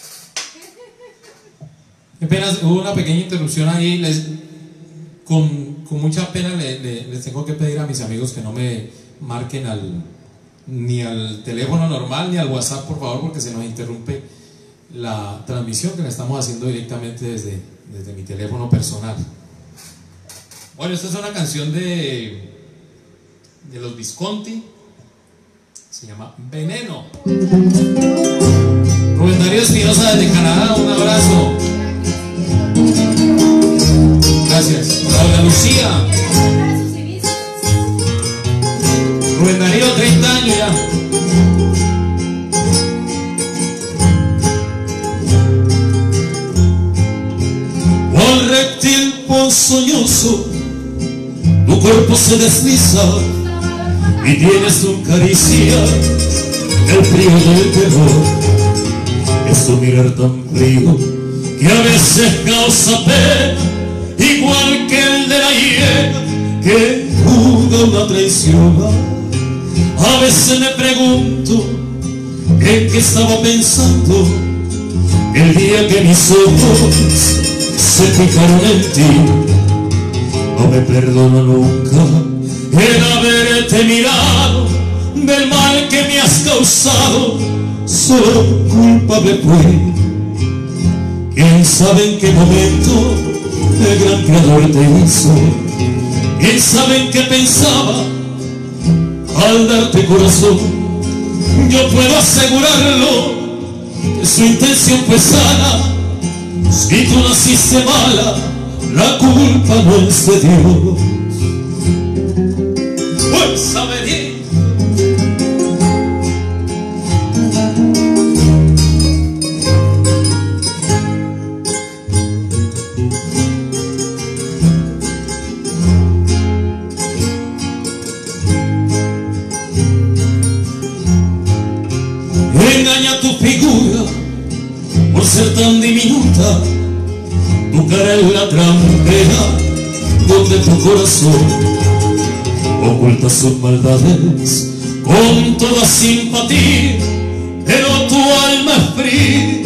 Apenas hubo una pequeña interrupción ahí. Con mucha pena les tengo que pedir a mis amigos que no me marquen ni al teléfono normal ni al WhatsApp, por favor, porque se nos interrumpe la transmisión que la estamos haciendo directamente desde mi teléfono personal. Bueno, esta es una canción de los Visconti, se llama Veneno. Rubén Darío Espinosa desde Canadá, un abrazo. Gracias. Laura Lucía. Rubén Darío, 30 años ya. Cual reptil ponzoñoso, tu cuerpo se desliza y tienes tu caricia, el frío del terror. Es tu mirar tan frío que a veces causa pena, igual que el de la hiena que juzga una traición. A veces me pregunto en qué estaba pensando el día que mis ojos se fijaron en ti. No me perdono nunca el haberte mirado, del mal que me has causado solo culpable fui. ¿Quién sabe en qué momento el gran creador te hizo? ¿Quién sabe en qué pensaba al darte corazón? Yo puedo asegurarlo que su intención fue sana. Si tú naciste mala, la culpa no es de Dios. Pues sabe bien. Engaña tu figura por ser tan diminuta, tu cara es la trampera donde tu corazón oculta sus maldades con toda simpatía, pero tu alma es fría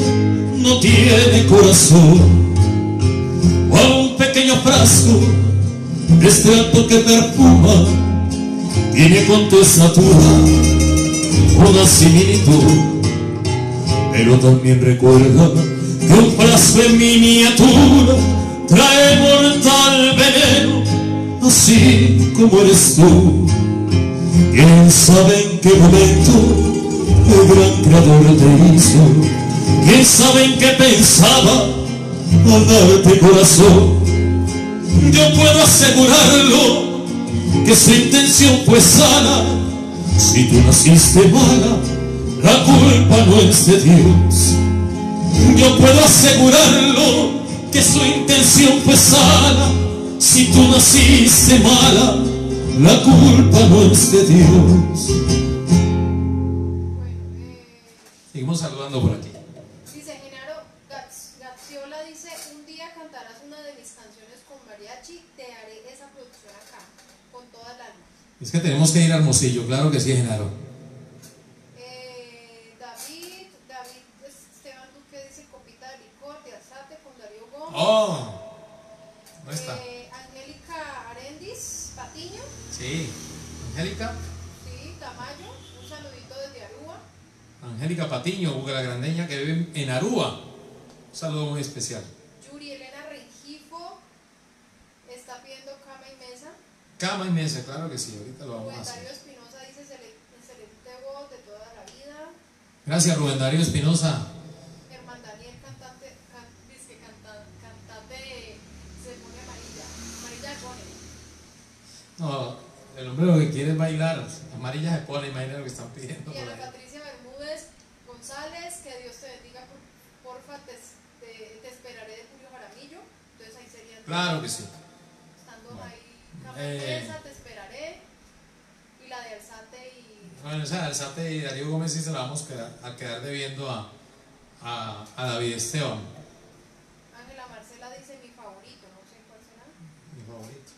no tiene corazón, o a un pequeño frasco de extracto que perfuma, tiene con tu estatura una similitud. Pero también recuerda que un frasco en miniatura trae mortal veneno, así como eres tú. ¿Quién sabe en qué momento el gran creador te hizo? ¿Quién sabe en qué pensaba al darte corazón? Yo puedo asegurarlo que su intención fue sana. Si tú naciste mala, la culpa no es de Dios. Yo puedo asegurarlo que su intención fue sana. Si tú naciste mala, la culpa no es de Dios. Seguimos saludando por aquí. Dice Genaro Gazziola, dice: un día cantarás una de mis canciones con mariachi, te haré esa producción acá, con toda el alma. Es que tenemos que ir a Hermosillo, claro que sí, Genaro. David Esteban Duque dice: copita de licor de Alzate con Darío Gómez. Oh, ¿dónde está? Angélica Arendis Patiño. Sí, Angélica. Sí, Tamayo, un saludito desde Aruba. Angélica Patiño, la grandeña que vive en Aruba. Un saludo muy especial. Yuri Elena Rengifo está pidiendo cama y mesa. Cama y mesa, claro que sí, ahorita lo vamos a Rubén hacer. Darío Espinosa dice: excelente voz de toda la vida. Gracias, Rubén Darío Espinosa. Germán Daniel, cantante se pone amarilla. Amarilla se pone. No, el hombre lo que quiere es bailar. Amarilla se pone, imagina lo que están pidiendo. Y Por Ana ahí. Patricia Bermúdez González, que Dios te bendiga, porfa, te esperaré de Julio Jaramillo. Entonces ahí serían. Claro que sí. Estando ahí, Camaresa, te esperaré. Y la de Alzate y. Bueno, esa de Alzate y Darío Gómez sí se la vamos a quedar debiendo a David Esteban. Ángela Marcela dice: mi favorito, no sé cuál será. Mi favorito.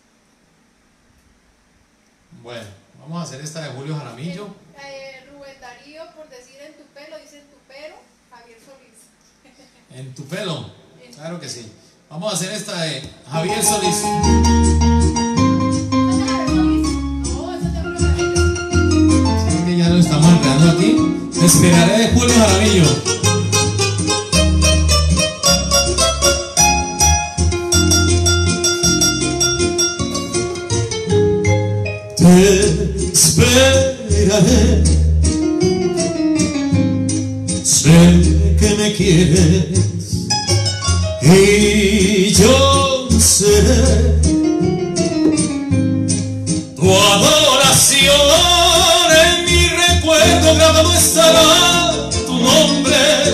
Bueno, vamos a hacer esta de Julio Jaramillo. Rubén Darío, por decir en tu pelo, dice en tu pelo, Javier Solís. En tu pelo, claro que sí. Vamos a hacer esta de Javier Solís. No, eso te lo Jaramillo. Creo que ya lo estamos enredando aquí. Te esperaré de Julio Jaramillo. Te esperaré, sé que me quieres y yo seré tu adoración. En mi recuerdo grabado estará tu nombre.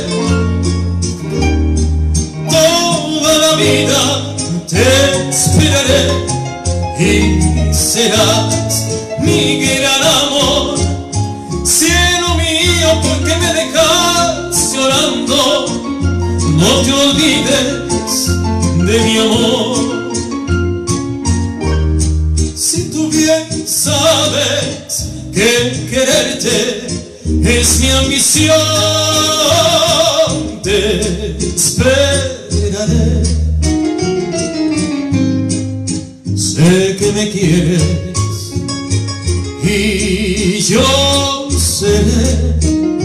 Toda la vida te esperaré y serás mi gran amor. Cielo mío, ¿por qué me dejas llorando? No te olvides de mi amor. Si tú bien sabes que quererte es mi ambición, te esperaré. Sé que me quieres y yo seré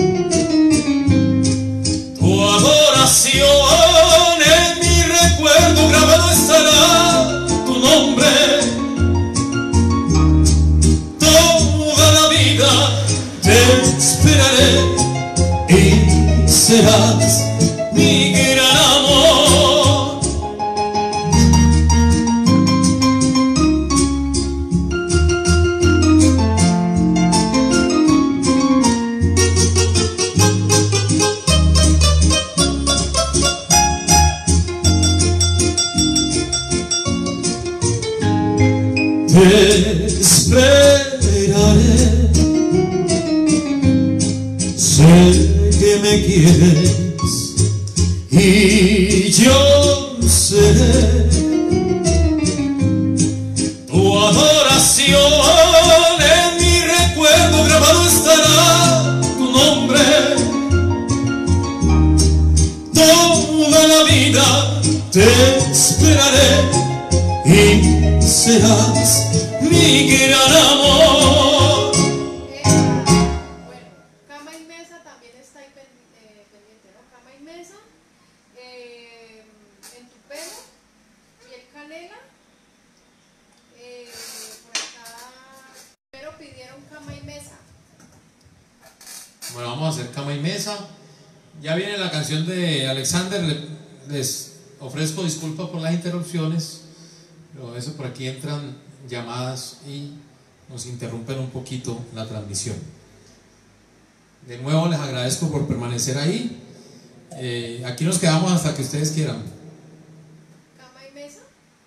tu adoración. En mi recuerdo grabado estará tu nombre. Toda la vida te esperaré y serás mi gran amor. Te esperaré, sé que me quieres y yo seré tu adoración. En mi recuerdo grabado estará tu nombre. Toda la vida te esperaré y serás mi gran amor. Bueno, cama y mesa también está ahí pendiente, ¿no? Cama y mesa, en tu pelo, piel canela, por acá, pero pidieron cama y mesa. Bueno, vamos a hacer cama y mesa. Ya viene la canción de Alexander. Les ofrezco disculpas por las interrupciones, pero eso por aquí entran llamadas y nos interrumpen un poquito la transmisión. De nuevo les agradezco por permanecer ahí. Aquí nos quedamos hasta que ustedes quieran. Cama y mesa.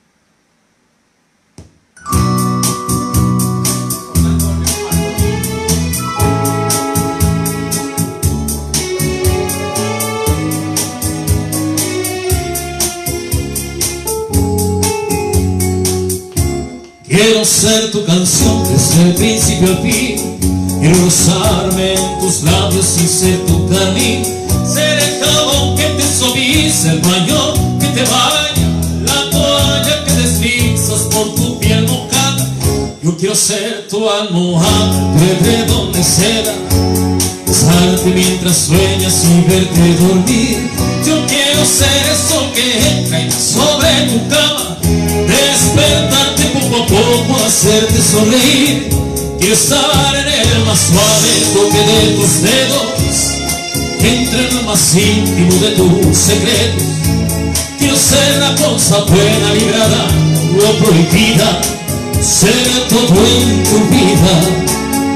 Quiero ser tu canción desde el principio al fin, quiero rozarme en tus labios y ser tu carmín, ser el jabón que te suaviza, el baño que te baña, la toalla que deslizas por tu piel mojada. Yo quiero ser tu almohada, tu edredón de seda, besarte mientras sueñas y verte dormir. Yo quiero ser eso que entra sobre tu cama, despertarte poco a poco, hacerte sonreír. Quiero estar en el más suave toque de tus dedos, que entre en lo más íntimo de tus secretos. Quiero ser la cosa buena librada o prohibida, ser todo en tu vida.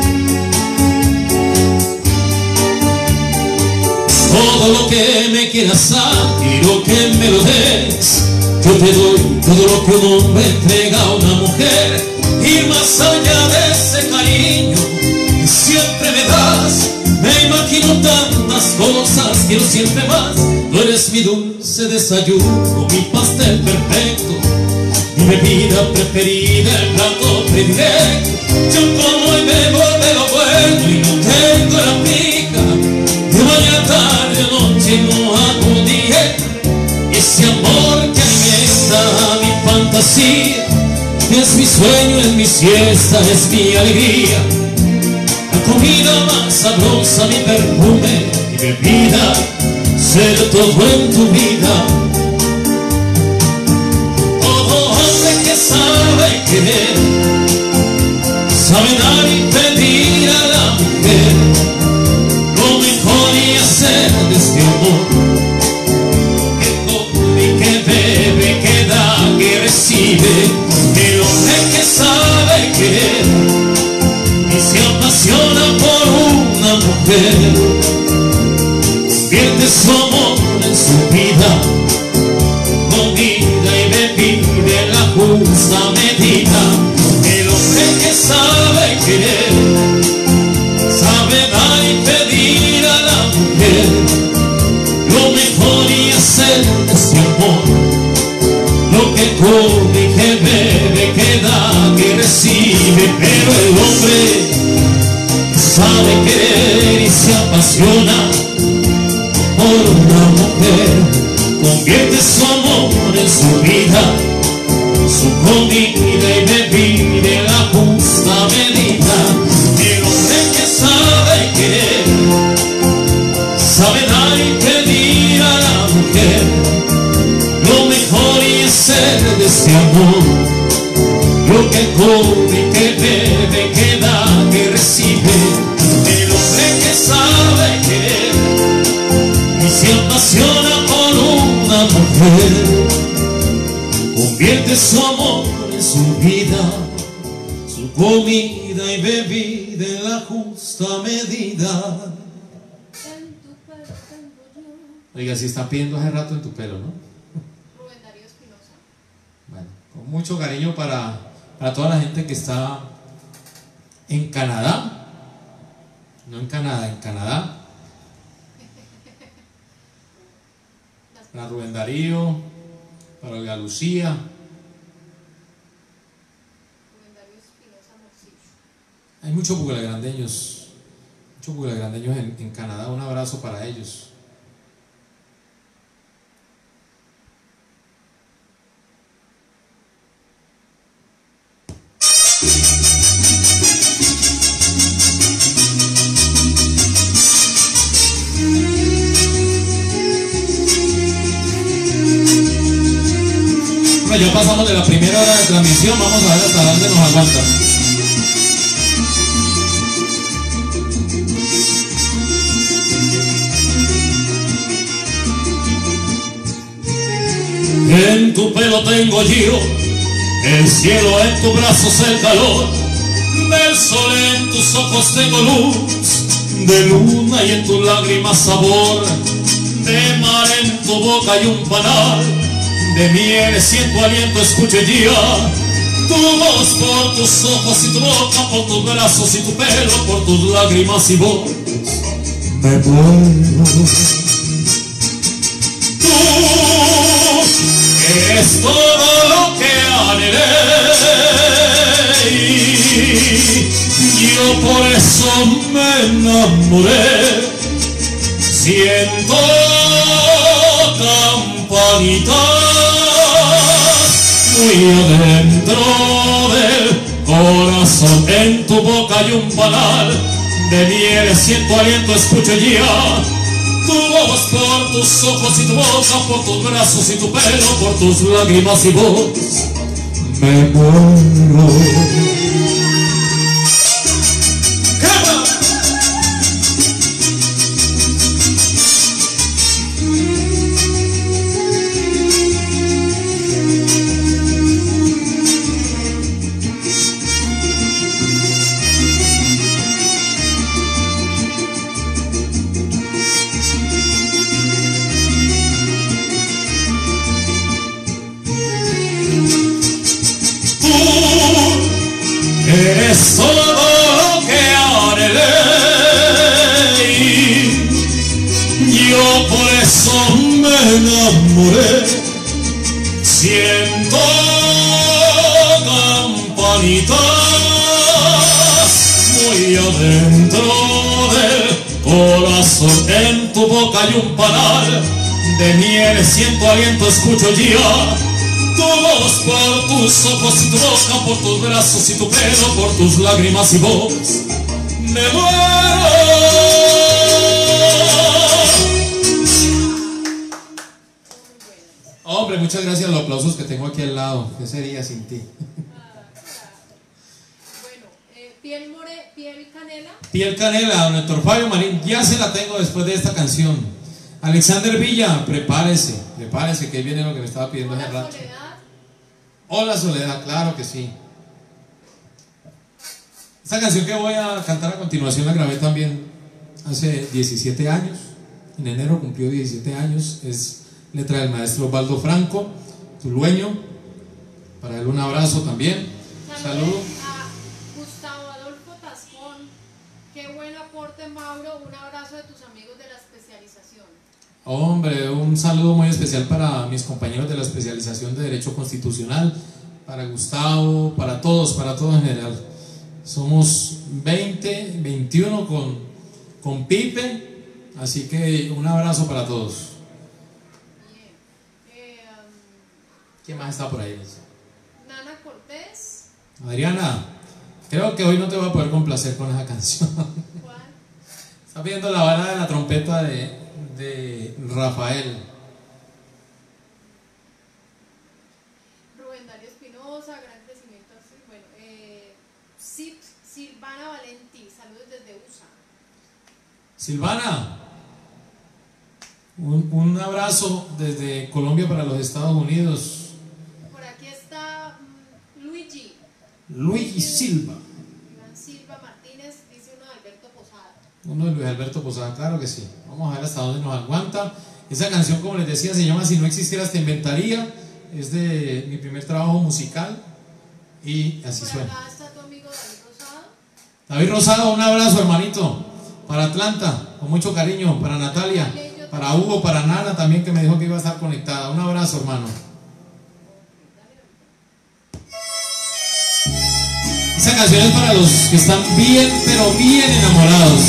Todo lo que me quieras dar, quiero que me lo des. Yo te doy todo lo que un hombre entrega a una mujer, y más allá de ese cariño que siempre me das, me imagino tantas cosas, quiero siempre más. Tú eres mi dulce desayuno, mi pastel perfecto, mi bebida preferida, el plato predilecto. Yo como y bebo de lo bueno y no tengo la pica de mañana, tarde o noche, no hago dieta. Y ese amor que alimenta mi fantasía es mi sueño, es mi siesta, es mi alegría. La comida más sabrosa, mi perfume, mi bebida, ser todo en tu vida. Todo hombre que sabe querer, sabe dar y pedir a la mujer lo mejor y hacer de este amor. Que bebe, que da, que recibe, el hombre que sabe querer y se apasiona por una mujer, convierte su amor en su vida, comida y bebida en la justa medida. El hombre que sabe querer, sabe dar y pedir a la mujer lo mejor y hacer de ese amor lo que come, que bebe, que da, que recibe. Pero el hombre sabe querer y se apasiona por una mujer, convierte su amor en su vida, su comida y bebida en la justa medida. El hombre que sabe querer, sabe dar y pedir a la mujer lo mejor y hacer de ese amor lo que come, que bebe, que da, que recibe. El hombre que sabe querer y se apasiona por una mujer, convierte su amor en su vida, su comida y bebida en la justa medida. Oiga, si está pidiendo hace rato en tu pelo, ¿no? Rubén Darío Espinosa. Bueno, con mucho cariño para toda la gente que está en Canadá, no en Canadá, en Canadá. Para Rubén Darío, para Olga Lucía. Rubén Darío Espinosa Morcillo. Hay muchos bugalagrandeños en Canadá. Un abrazo para ellos. Bueno, ya pasamos de la primera hora de transmisión, vamos a ver hasta dónde nos aguanta. En tu pelo tengo yo el cielo, en tus brazos el calor del sol, en tus ojos tengo luz de luna y en tus lágrimas sabor de mar, en tu boca hay un panal de miel, siento aliento, escucho ya tu voz por tus ojos y tu boca, por tus brazos y tu pelo, por tus lágrimas y voz me muero. Tú eres todo lo que anhelé y yo por eso me enamoré. Siento campanitas muy adentro del corazón, en tu boca hay un panal de miel, siento aliento, escucho ya tu voz por tus ojos y tu boca, por tus brazos y tu pelo, por tus lágrimas y voz me muero. Eres todo lo que anhelé y yo por eso me enamoré. Siento campanitas muy adentro del corazón, en tu boca hay un panal de miel, siento aliento, escucho ya tu voz por tus ojos y tu boca, por tus brazos y tu pelo, por tus lágrimas y voz me muero. Hombre, muchas gracias a los aplausos que tengo aquí al lado. ¿Qué sería sin ti? Bueno, piel canela. Piel canela, don Héctor Fabio Marín, ya se la tengo después de esta canción. Alexander Villa, prepárese que ahí viene lo que me estaba pidiendo hace rato. Soledad. Hola Soledad, claro que sí. Esta canción que voy a cantar a continuación la grabé también hace 17 años. En enero cumplió 17 años. Es letra del maestro Osvaldo Franco, tulueño. Para él un abrazo también. Saludos a Gustavo Adolfo Tascón. Qué buen aporte, Mauro. Un abrazo de tus amigos de la especialización. Hombre, un saludo muy especial para mis compañeros de la especialización de Derecho Constitucional, para Gustavo, para todos en general. Somos 20, 21 con Pipe, así que un abrazo para todos. Bien. ¿Quién más está por ahí? Nana Cortés. Adriana, creo que hoy no te voy a poder complacer con esa canción. ¿Cuál? Está viendo la bala de la trompeta de Rafael. Rubén Darío Espinosa, gran crecimiento. Bueno, Silvana Valentí, saludos desde USA. Silvana, un abrazo desde Colombia para los Estados Unidos. Por aquí está Luigi Silva. Iván Silva Martínez, dice uno de Alberto Posada. Uno de Luis Alberto Posada, claro que sí. Vamos a ver hasta dónde nos aguanta. Esa canción, como les decía, se llama Si no existieras te inventaría. Es de mi primer trabajo musical y así Por suena. acá está tu amigo David Rosado. David Rosado, un abrazo, hermanito. Para Atlanta, con mucho cariño. Para Natalia, para Hugo, para Nana también, que me dijo que iba a estar conectada. Un abrazo, hermano. Esa canción es para los que están bien, pero bien enamorados.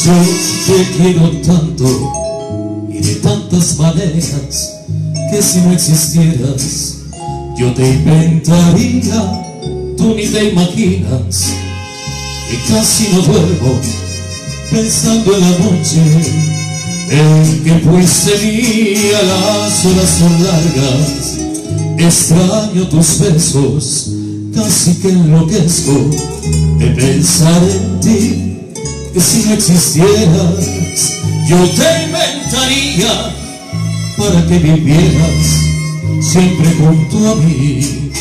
Yo te quiero tanto y de tantas maneras que si no existieras yo te inventaría. Tú ni te imaginas que casi no duermo pensando en la noche en que fuiste mía. Las horas son largas, extraño tus besos, casi que enloquezco de pensar en ti. Que si no existieras yo te inventaría para que vivieras siempre junto a mí.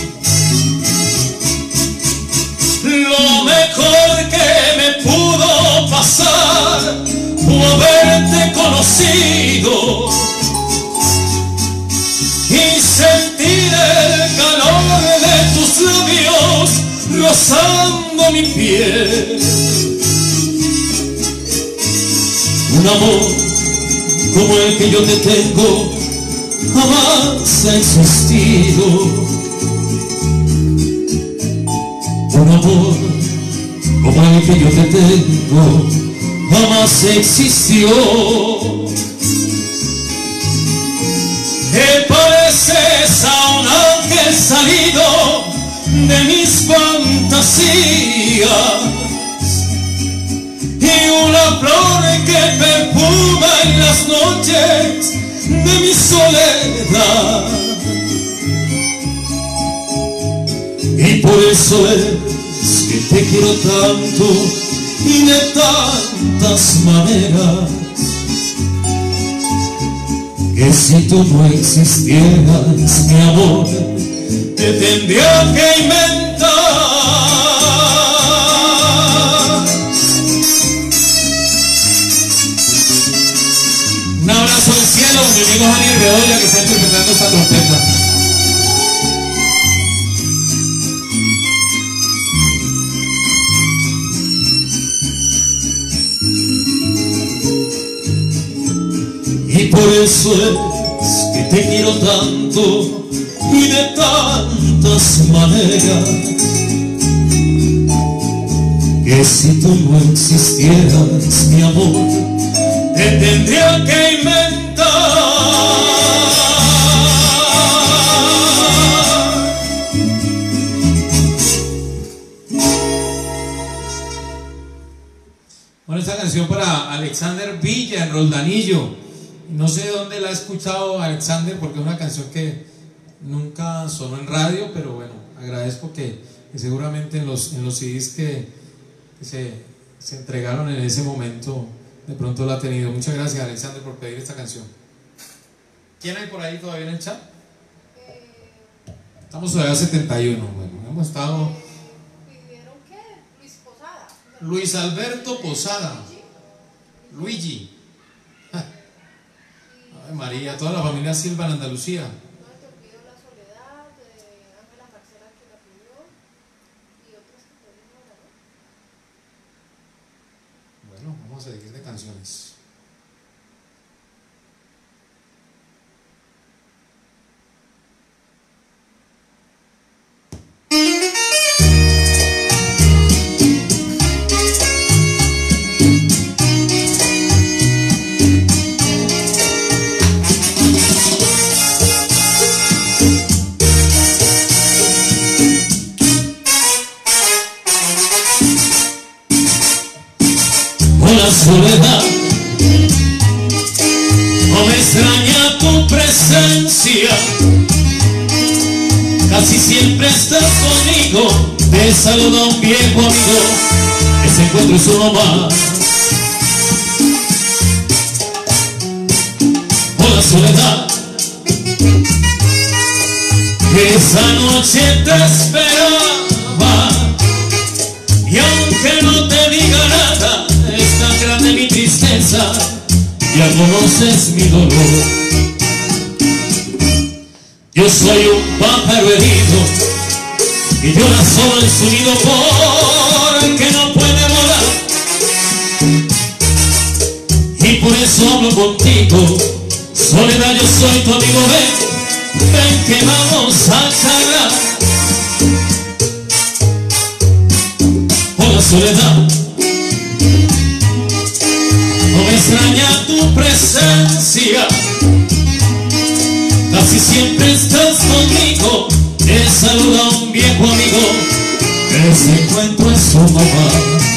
Lo mejor que me pudo pasar fue haberte conocido y sentir el calor de tus labios rozando mi piel. Un amor como el que yo te tengo jamás ha existido. Un amor como el que yo te tengo jamás existió. Te pareces a un ángel salido de mis fantasías y una flor que perfuma en las noches de mi soledad. Y por eso es que te quiero tanto y de tantas maneras, que si tú no existieras, mi amor, te tendría que inventar. Un abrazo al cielo, mi amigo Jani Bedoya, que está interpretando esta trompeta. Y por eso es que te quiero tanto y de tantas maneras, que si tú no existieras, mi amor, te tendría que inventar. Bueno, esta canción para Alexander Villa en Roldanillo. No sé dónde la ha escuchado Alexander, porque es una canción que nunca sonó en radio, pero bueno, agradezco que seguramente en los CDs que se entregaron en ese momento, de pronto la ha tenido. Muchas gracias, Alexander, por pedir esta canción. ¿Quién hay por ahí todavía en el chat? Estamos todavía a 71. Bueno, hemos estado. ¿Pidieron qué? Luis Posada. Luis Alberto Posada. Luigi. Ay, María, toda la familia Silva en Andalucía. No te olvido La Soledad, de Ángela Marcela que la pidió, y otras que pedimos, ¿no? Bueno, vamos a seguir de canciones. La soledad, no me extraña tu presencia, casi siempre estás conmigo. Te saluda un viejo amigo, ese encuentro es uno más. Oh, la soledad, que esa noche te esperaba, y aunque no te diga nada, es tan grande mi tristeza, ya conoces mi dolor. Yo soy un pájaro herido y llora solo en su nido porque no puede volar. Y por eso hablo contigo, soledad, yo soy tu amigo, ven que vamos a charlar. Oh, la soledad, te saluda un viejo amigo que se encuentra en su mamá.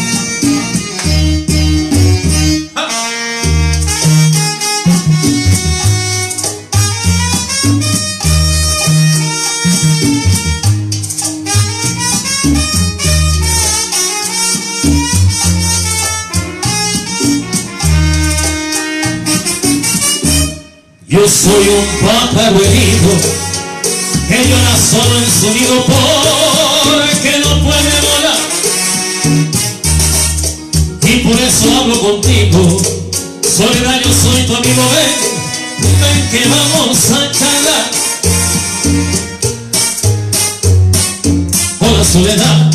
Yo soy un pájaro herido que llora solo en su nido porque no puede volar, y por eso hablo contigo. Soledad, yo soy tu amigo, ven que vamos a charlar. Hola Soledad,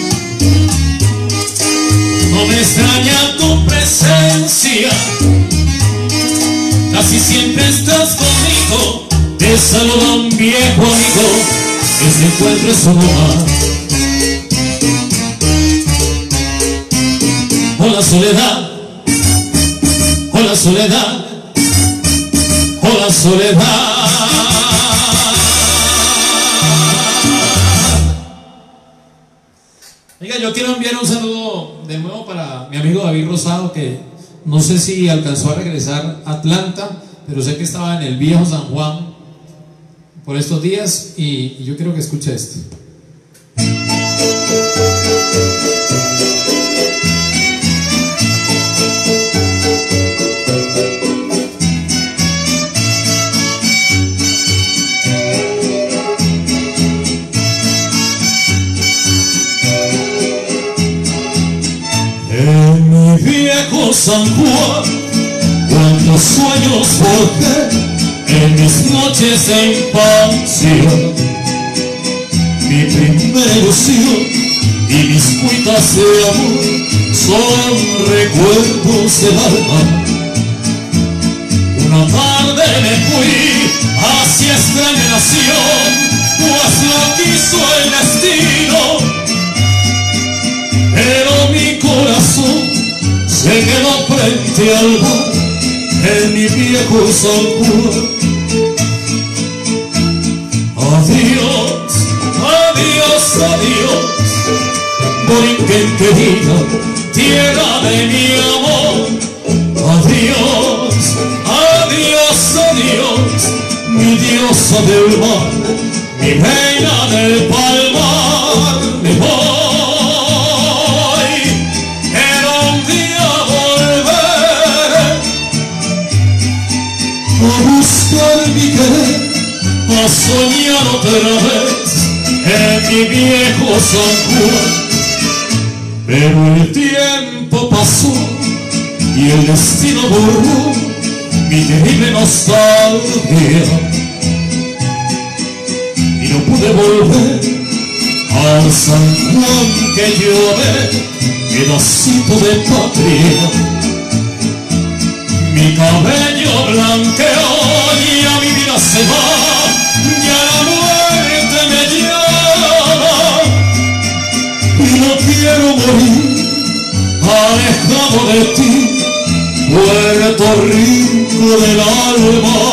no me extraña tu presencia, casi siempre estás conmigo. Te saluda un viejo amigo que se encuentra en su mamá. Hola Soledad, hola Soledad, hola Soledad. Oiga, yo quiero enviar un saludo de nuevo para mi amigo David Rosado, que no sé si alcanzó a regresar a Atlanta, pero sé que estaba en el viejo San Juan por estos días, y yo quiero que escuche esto. En mi viejo San Juan, cuántos sueños forjé en mis noches de infancia. Mi primera ilusión y mis cuitas de amor son recuerdos del alma. Una tarde me fui hacia extraña nación, pues lo quiso el destino, pero mi corazón se quedó frente al mar en mi viejo San Juan. Adiós, adiós, adiós, Borinquen querida, tierra de mi amor. Adiós, adiós, adiós, mi diosa del mar, mi reina del palmar. Me voy, pero un día volveré a buscar mi querer, a soñar otra vez en mi viejo San Juan. Pero el tiempo pasó y el destino borró mi terrible nostalgia, y no pude volver al San Juan que yo amé, pedacito de patria. Mi cabello blanqueó y a mi vida se va, ya la muerte me llama, y no quiero morir alejado de ti, Puerto Rico del alma.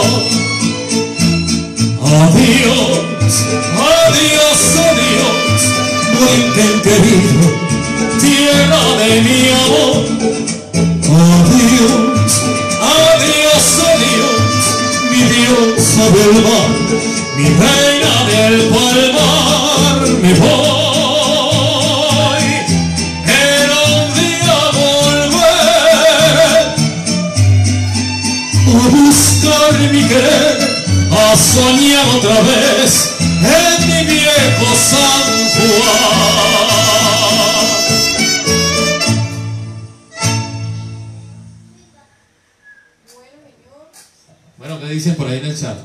Adiós, adiós, adiós, Borinquen querido, tierra de mi amor. Adiós, adiós, adiós, mi diosa del mar, mi reina del palmar. Me voy, pero un día volveré a buscar mi querer, a soñar otra vez en mi viejo San Juan. Bueno, ¿qué dicen por ahí en el chat?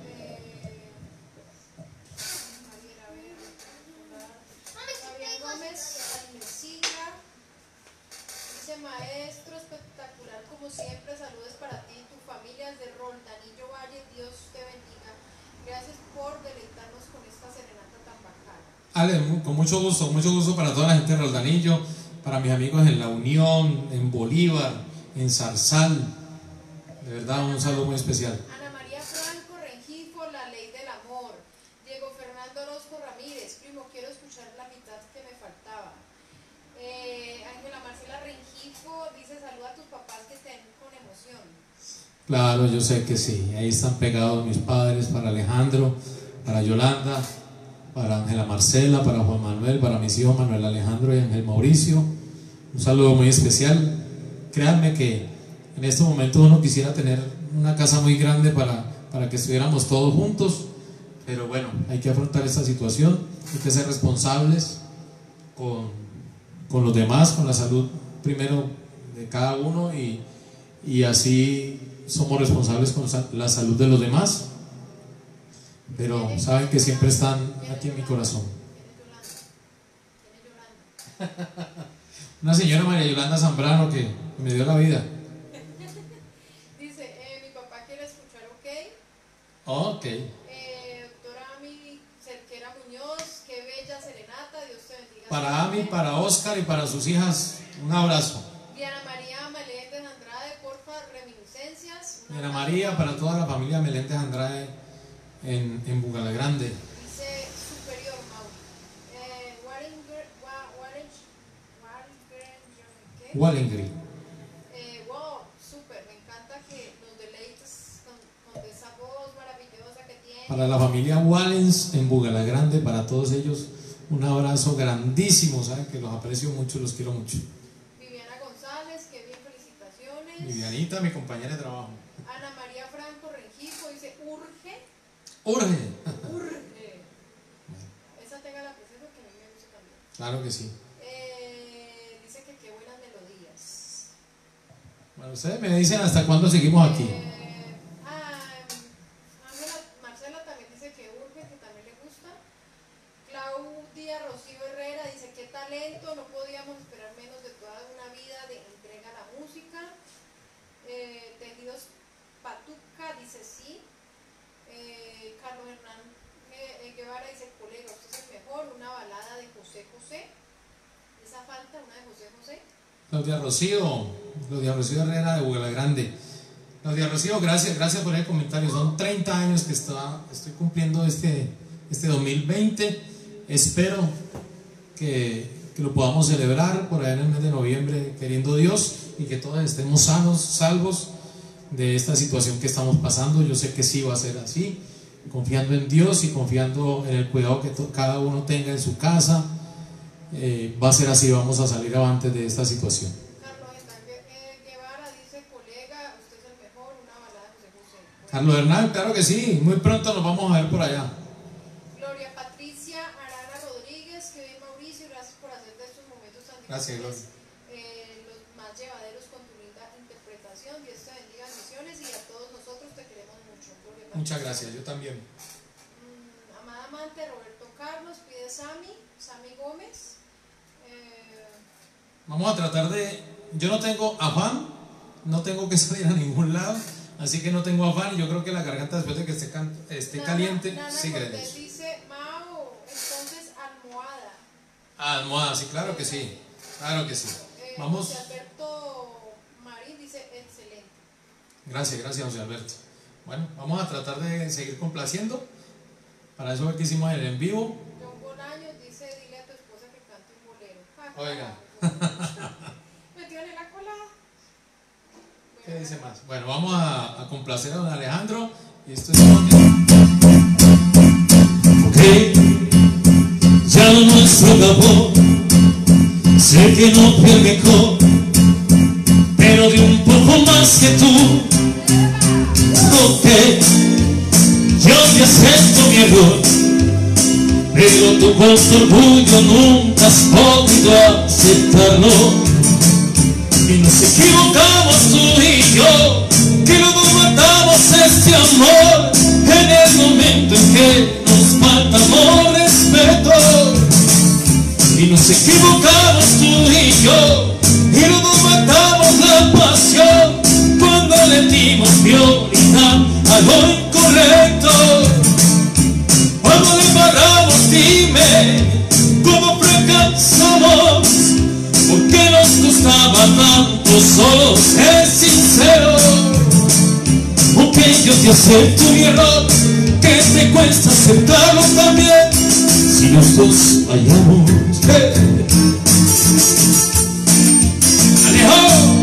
Javier Gómez Almecilla dice: maestro espectacular como siempre, saludos para ti y tu familia desde Roldanillo Valle, Dios te bendiga. Gracias por deleitarnos con esta serenata tan bacana. Ale, con mucho gusto para toda la gente de Roldanillo, para mis amigos en La Unión, en Bolívar, en Zarzal. De verdad, un saludo muy especial. Ana María Franco Rengifo, La Ley del Amor. Diego Fernando Oroz Bosco Ramírez, primo, quiero escuchar la mitad que me faltaba. Ángela Marcela Rengifo dice, saluda a tus papás que estén con emoción. Claro, yo sé que sí. Ahí están pegados mis padres, para Alejandro, para Yolanda, para Ángela Marcela, para Juan Manuel, para mis hijos Manuel Alejandro y Ángel Mauricio. Un saludo muy especial. Créanme que en este momento uno quisiera tener una casa muy grande para que estuviéramos todos juntos, pero bueno, hay que afrontar esta situación, hay que ser responsables con los demás, con la salud primero de cada uno, y así somos responsables con la salud de los demás, pero saben que siempre están aquí en mi corazón. Una señora María Yolanda Zambrano que me dio la vida. Dice, mi papá quiere escuchar OK. Ok. Doctora Ami Cerquera Muñoz, qué bella serenata, Dios te bendiga. Para Ami, para Oscar y para sus hijas, un abrazo. Diana María Meléndez Andrade, porfa, reminiscencias. Diana María, para toda la familia Meléndez Andrade en Bugalagrande. Dice Superior Mau. Wallingri. Wow, súper, me encanta que nos deleites con esa voz maravillosa que tiene. Para la familia Wallens en Bugalagrande, para todos ellos, un abrazo grandísimo. Saben que los aprecio mucho, los quiero mucho. Viviana González, qué bien, felicitaciones. Vivianita, mi compañera de trabajo. Ana María Franco Rengifo dice, urge. Urge. Urge. Esa tenga la presencia que a mí me gusta también. Claro que sí. Dice que qué buenas melodías. Bueno, ustedes me dicen hasta cuándo seguimos aquí. Ángela Marcela también dice que urge, que también le gusta. Claudia Rocío Herrera dice, qué talento, no podíamos esperar menos de toda una vida de entrega a la música. Tejidos Patuca dice sí. Carlos Hernán Guevara dice, colega, usted es el mejor, una balada de José José. Esa falta, una de José José. Claudia Rocío Herrera de Bugalagrande. Claudia Rocío, gracias por el comentario. Son 30 años que estoy cumpliendo este 2020. Espero que lo podamos celebrar por allá en el mes de noviembre, queriendo Dios, y que todos estemos sanos, salvos de esta situación que estamos pasando. Yo sé que sí va a ser así, confiando en Dios y confiando en el cuidado que cada uno tenga en su casa. Va a ser así, vamos a salir avante de esta situación. Carlos Guevara dice, colega, usted es el mejor, una balada de José José. Carlos Hernán, claro que sí, muy pronto nos vamos a ver por allá. Gloria Patricia Arana Rodríguez, que bien, Mauricio, gracias por hacer de estos momentos tan Gracias, difíciles los más llevaderos con tu linda interpretación. Dios te bendiga, misiones, y a todos nosotros te queremos mucho. Gloria Patricia. Muchas gracias, yo también. Amada amante, Roberto Carlos, pide Sami Gómez. Vamos a tratar de... Yo no tengo afán, no tengo que salir a ningún lado, así que no tengo afán, y yo creo que la garganta después de que esté caliente, Nana sigue de Cortés eso. dice, Mao, entonces almohada. Almohada, sí, claro que sí, claro que sí. Vamos. José Alberto Marín dice, excelente. Gracias José Alberto. Bueno, vamos a tratar de seguir complaciendo. Para eso fue que hicimos el en vivo. John Bolaños dice, dile a tu esposa que cante un bolero. Oiga. Metió en la cola. ¿Qué dice más? Bueno, vamos a complacer a don Alejandro. Y esto es... Ok, ya lo nuestro acabó. Sé que no fui el mejor, pero de un poco más que tú. Ok, yo te acepto mi error, pero tú con tu orgullo nunca has podido aceptarlo. Y nos equivocamos tú y yo, que luego matamos este amor en el momento en que nos faltamos respeto. Y nos equivocamos tú y yo, y luego matamos la pasión cuando le dimos prioridad a lo incorrecto. Cuando le embarramos, dime cómo fracasamos, porque nos costaba tanto solo ser sincero. Ok, yo te acepto mi error, que te cuesta aceptarlo también, los dos vayamos. ¡Alejo!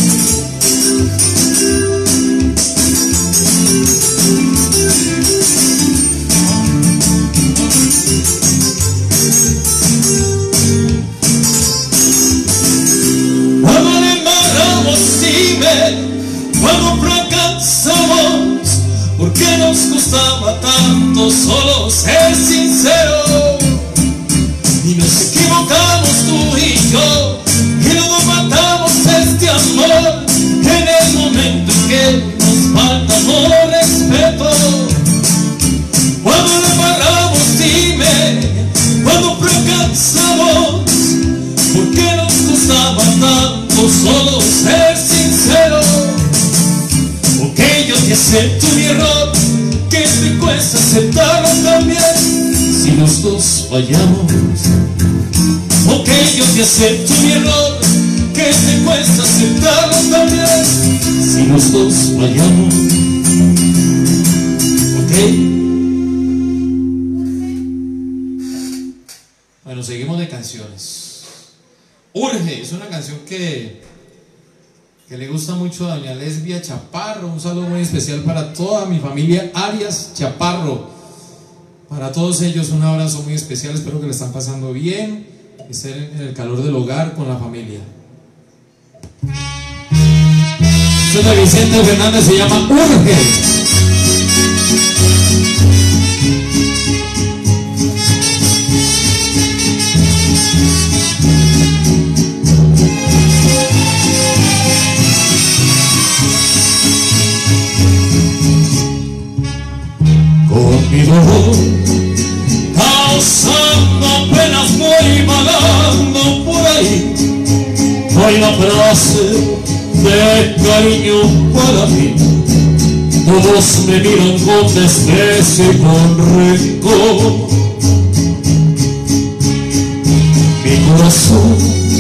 Cuando le embarramos, dime, cuando fracasamos, ¿por qué nos costaba tanto solo ser sinceros? Y nos equivocamos tú y yo, y luego matamos este amor en el momento en que nos faltamos respeto. Cuando le embarramos, dime, cuando fracasamos, ¿por qué nos costaba tanto solo ser sinceros? Ok, yo te acepto mi error, que te cuesta aceptarlo también, si los dos fallamos. Ok, yo te acepto mi error, que te cuesta aceptarlo también, si los dos fallamos. Ok. Bueno, seguimos de canciones. Urge, es una canción que le gusta mucho a doña Lesbia Chaparro. Un saludo muy especial para toda mi familia Arias Chaparro. Para todos ellos un abrazo muy especial, espero que le están pasando bien, que estén en el calor del hogar con la familia. Esto es de Vicente Fernández, se llama Urge. Con mi dolor, causando penas, voy vagando por ahí. No hay una frase de cariño para mí. Todos me miran con desprecio y con rencor. Mi corazón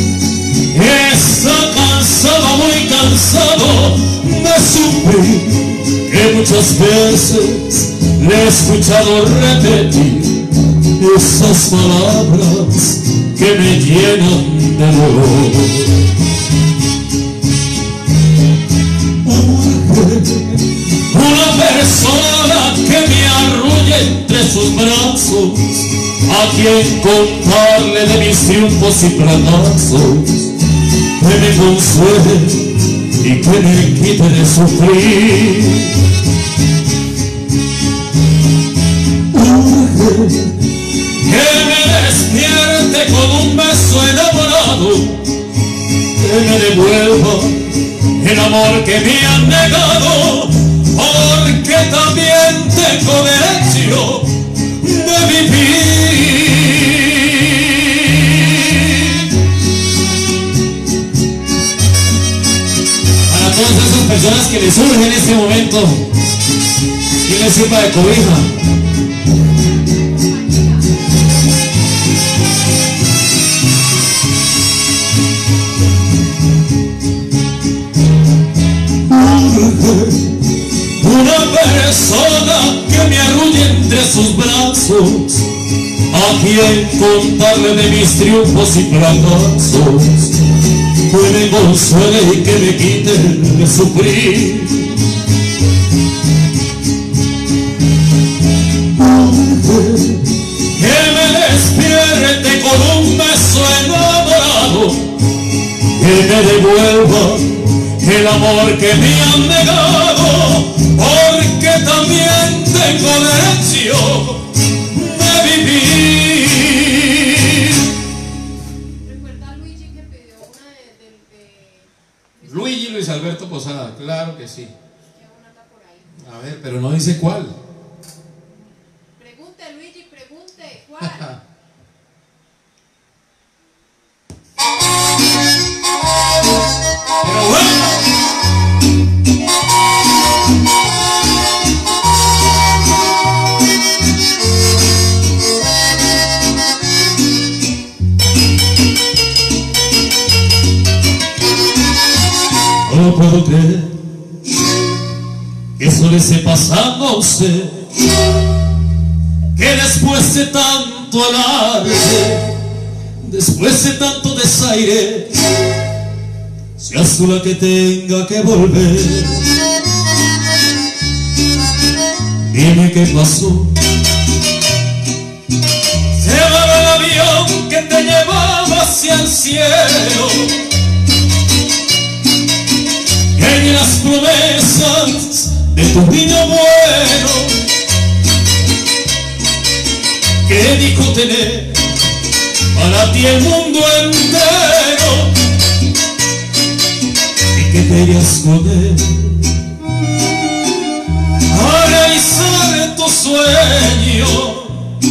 está cansado, muy cansado de sufrir, que muchas veces le he escuchado repetir esas palabras que me llenan de dolor. Urge una persona que me arrulle entre sus brazos, a quien contarle de mis triunfos y fracasos, que me consuele y que me quite de sufrir. Que me despierte con un beso enamorado, que me devuelva el amor que me han negado, porque también tengo derecho de vivir. Para todas esas personas que les surge en este momento y les sirva de cobija. Una persona que me arrulle entre sus brazos, a quien contarle de mis triunfos y fracasos, que me consuele y que me quite de sufrir. Que me despierte con un beso enamorado, que me devuelva el amor que me han negado, porque también tengo derecho de vivir. ¿Recuerda a Luigi que pidió una de Luis Alberto Posada, claro que sí. Lleva una acá por ahí. A ver, pero no dice cuál. Pregunte, Luigi, pregunte, ¿cuál? Pero bueno, no puedo creer que eso le esté pasando a usted, que después de tanto alarde, después de tanto desaire, seas tú la que tenga que volver. Dime qué pasó. Se llevaba el avión que te llevaba hacia el cielo, que ni las promesas de tu niño bueno, que dijo tener para ti el mundo entero, y que te irías con él a realizar tu sueño.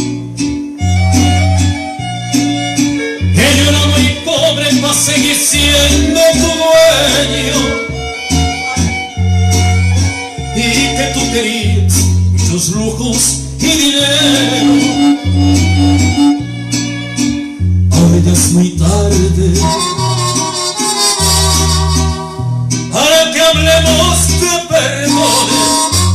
Que yo era muy pobre para seguir siendo tu dueño, y que tú querías muchos lujos y dinero. Ahora ya es muy tarde para que hablemos de perdones.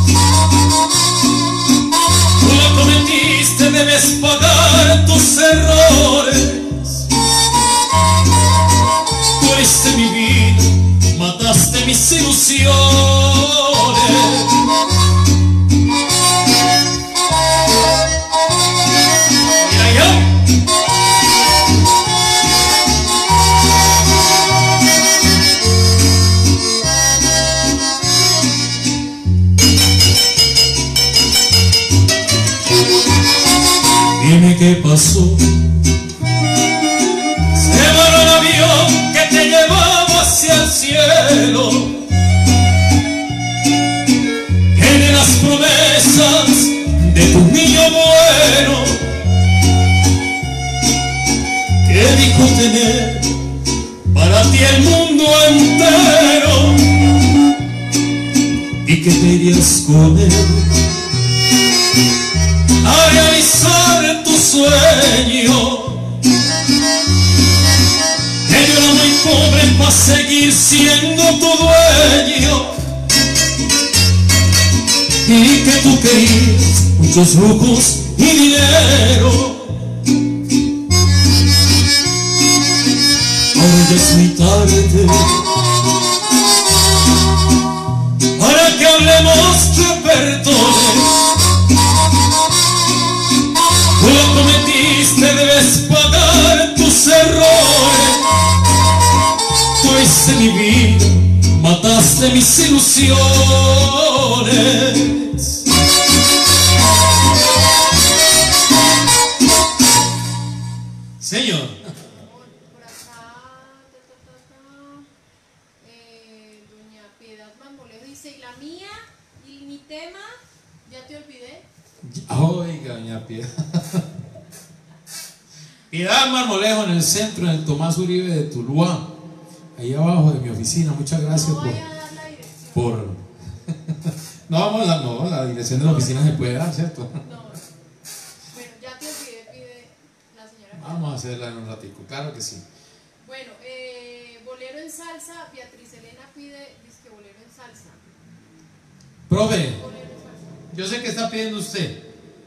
Tú lo cometiste, debes pagar tus errores. Tú heriste mi vida, mataste mis ilusiones. Dime qué pasó. Se voló el avión que te llevaba hacia el cielo, que de las promesas de tu niño bueno, que dijo tener para ti el mundo entero, y que te irías con él a realizar tu sueño. Que yo era muy pobre para seguir siendo tu dueño, y que tú querías muchos lujos y dinero. Ahora ya es muy tarde para que hablemos de perdones. Tú lo prometiste, debes pagar tus errores. Tú hiciste mi vida, mataste mis ilusiones. Señor. Por acá, doña Piedad Marmolejo dice, ¿y la mía? ¿Y mi tema? Ya te olvidé. Oiga, doña Piedad. Piedad Marmolejo, en el centro, en el Tomás Uribe de Tuluá, ahí abajo de mi oficina. Muchas gracias No vaya a dar la dirección. por no, vamos a dar, no, la dirección de la oficina se puede dar, ¿cierto? No. Bueno, ya te olvidé, pide la señora. Vamos a hacerla en un ratico, claro que sí. Bueno, bolero en salsa, Beatriz Elena pide disque bolero en salsa. Profe, Bolero en salsa. yo sé que está pidiendo usted.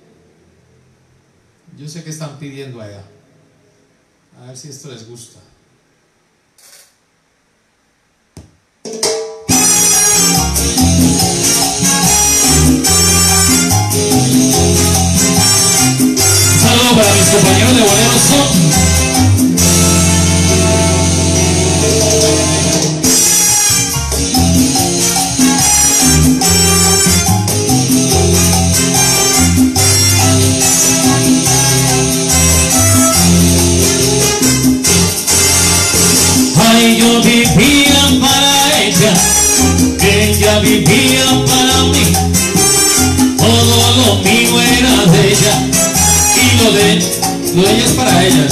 Yo sé que están pidiendo allá. A ver si esto les gusta. Un saludo para mis compañeros de Bolero Son. Ay, yo vivía para ella vivía para mí, todo lo mío era de ella, y lo de ella es para ellas.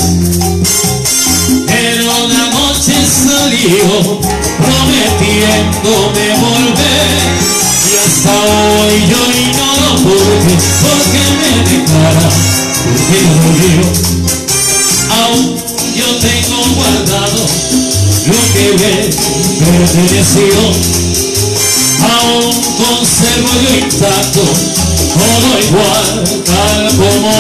Pero una noche salió prometiéndome volver, y hasta hoy yo ignoro por qué me declara, porque no volvió. Aún yo tengo guardado lo que me perteneció, aún conservo yo intacto todo igual tal como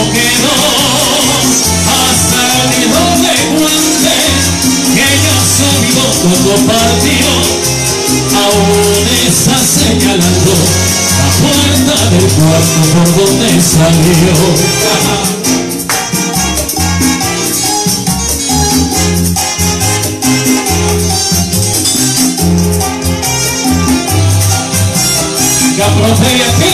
Ya profe, y aquí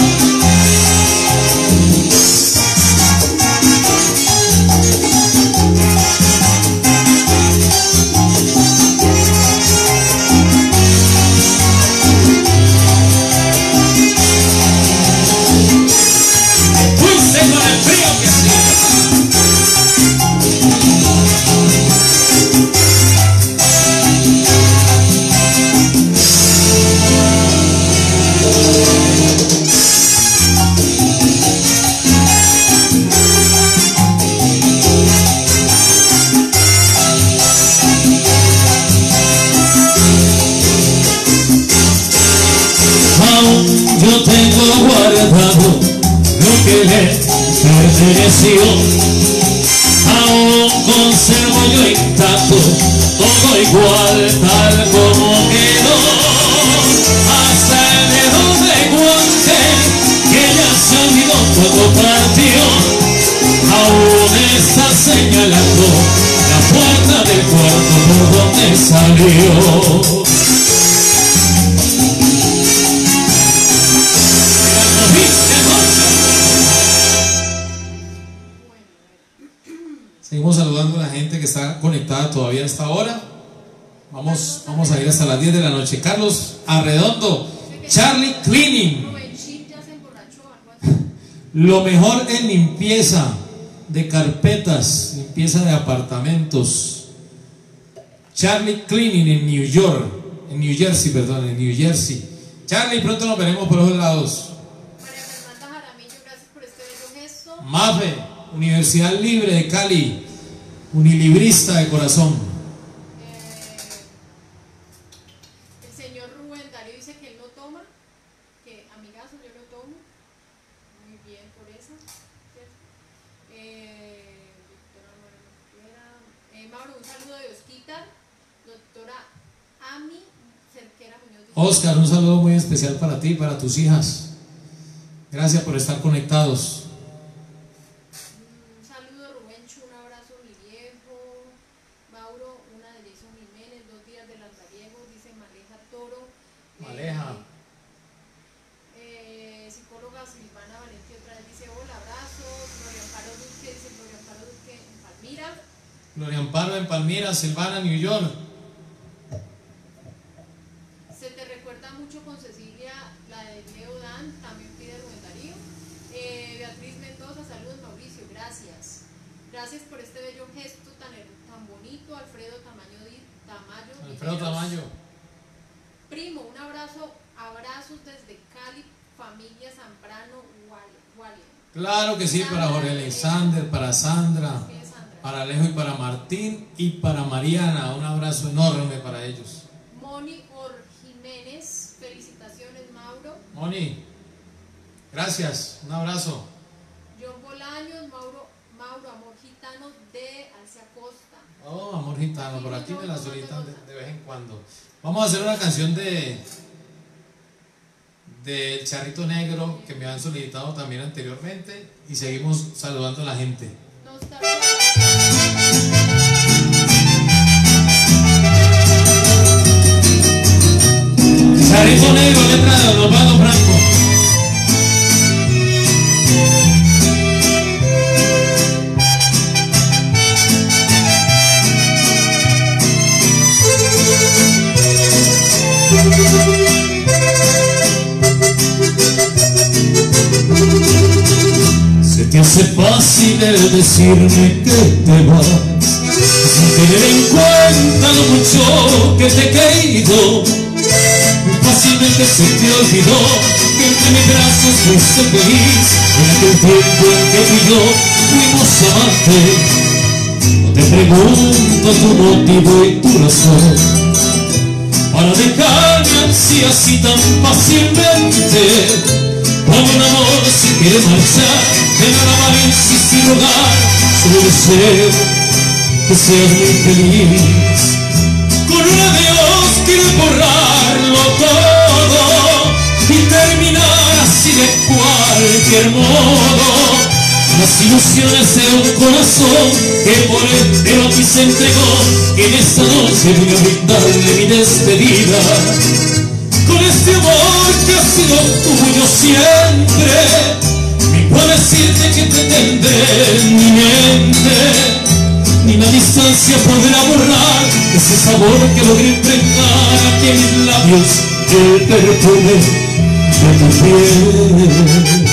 fuiste con el frío que yo tengo guardado lo que le perteneció. Aún conservo yo intacto todo igual tal como quedó. Hasta el dedo de guante que ya se olvidó cuando partió, aún está señalando la puerta del cuarto por donde salió. Seguimos saludando a la gente que está conectada todavía a esta hora. Vamos a ir hasta las 10 de la noche. Carlos Arredondo, Charlie Cleaning. Lo mejor en limpieza de carpetas, limpieza de apartamentos. Charlie Cleaning en New York, en New Jersey, perdón, en New Jersey. Charlie, pronto nos veremos por esos lados. María Fernanda Jaramillo, gracias por este bello gesto. Mafe, Universidad Libre de Cali, unilibrista de corazón. El señor Rubén Darío dice que él no toma, que amigazo yo no tomo. Muy bien por eso, ¿cierto? Mauro, un saludo de Osquita. Doctora Ami Cerquera Muñoz. Oscar, un saludo muy especial para ti y para tus hijas. Gracias por estar conectados. Maleja. Psicóloga Silvana Valente otra vez dice hola, abrazos. Gloria Amparo Duque dice Gloria Amparo Duque en Palmira. Gloria Amparo en Palmira, Silvana, New York. Se te recuerda mucho con Cecilia, la de Leo Dan, también pide Rubén Darío. Beatriz Mendoza, saludos Mauricio, gracias. Gracias por este bello gesto tan bonito. Alfredo Tamayo. Alfredo Tamayo. Primo, un abrazo, abrazos desde Cali, familia Zambrano, Wallen. Claro que sí, para Jorge Alexander, para Sandra, para Alejo y para Martín y para Mariana. Un abrazo enorme para ellos. Moni Jiménez, felicitaciones Mauro. Moni, gracias, un abrazo. John Bolaños, Mauro Amor Gitano de Alcia Costa. Oh, Amor Gitano, por aquí me la solicitan de vez en cuando. Vamos a hacer una canción del Charrito Negro que me han solicitado también anteriormente y seguimos saludando a la gente. Charrito Negro, letra de Osvaldo Franco. Se te hace fácil el decirme que te vas, sin tener en cuenta lo mucho que te he querido. Muy fácilmente se te olvidó que entre mis brazos fuiste feliz en aquel tiempo en que tú y yo fuimos amantes. No te pregunto tu motivo y tu razón para dejarme así tan fácilmente. Cuando un amor se quiere marchar, de nada vale insistir y rogar, solo deseo que seas muy feliz. Con un adiós quiero borrarlo todo y terminar así de cual cualquier modo las ilusiones de un corazón que por entero a ti se entregó. En esta noche voy a brindarle mi despedida con este amor que ha sido tuyo siempre. Ni puedo decirte que te tendré en mi mente, ni la distancia podrá borrar ese sabor que logré impregnar aquí en mis labios, el perfume de tu piel.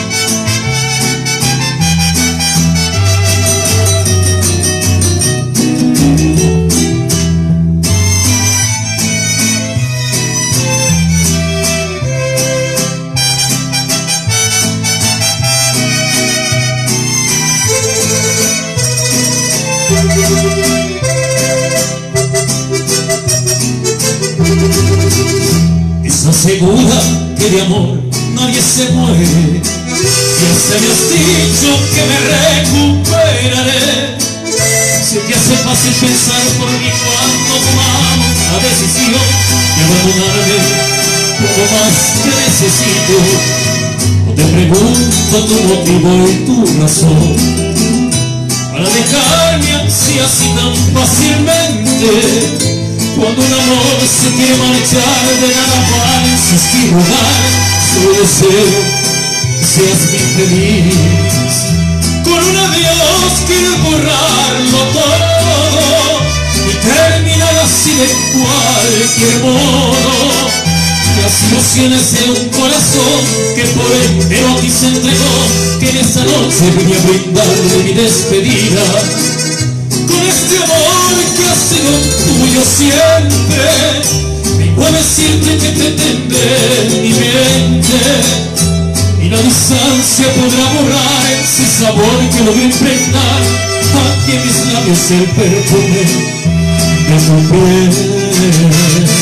Estás segura que de amor nadie se muere, y hasta me has dicho que me recuperaré. Se te hace fácil pensar por mí cuando tomamos la decisión de abandonarme, poco más que necesito. No te pregunto tu motivo y tu razón para dejarme así tan fácilmente. Cuando un amor se quiere marchar, de nada vale insistir, rogar. Solo deseo que seas bien feliz. Con un adiós quieres borrarlo todo y terminar así de cualquier modo. Las ilusiones de un corazón que por entero a ti se entregó, que en esta noche vine a brindarle mi despedida con este amor que ha sido tuyo siempre. Ni puedo decirte que te tendré en mi mente, y la distancia podrá borrar ese sabor que logré impregnar aquí en mis labios, el perfume de tu piel.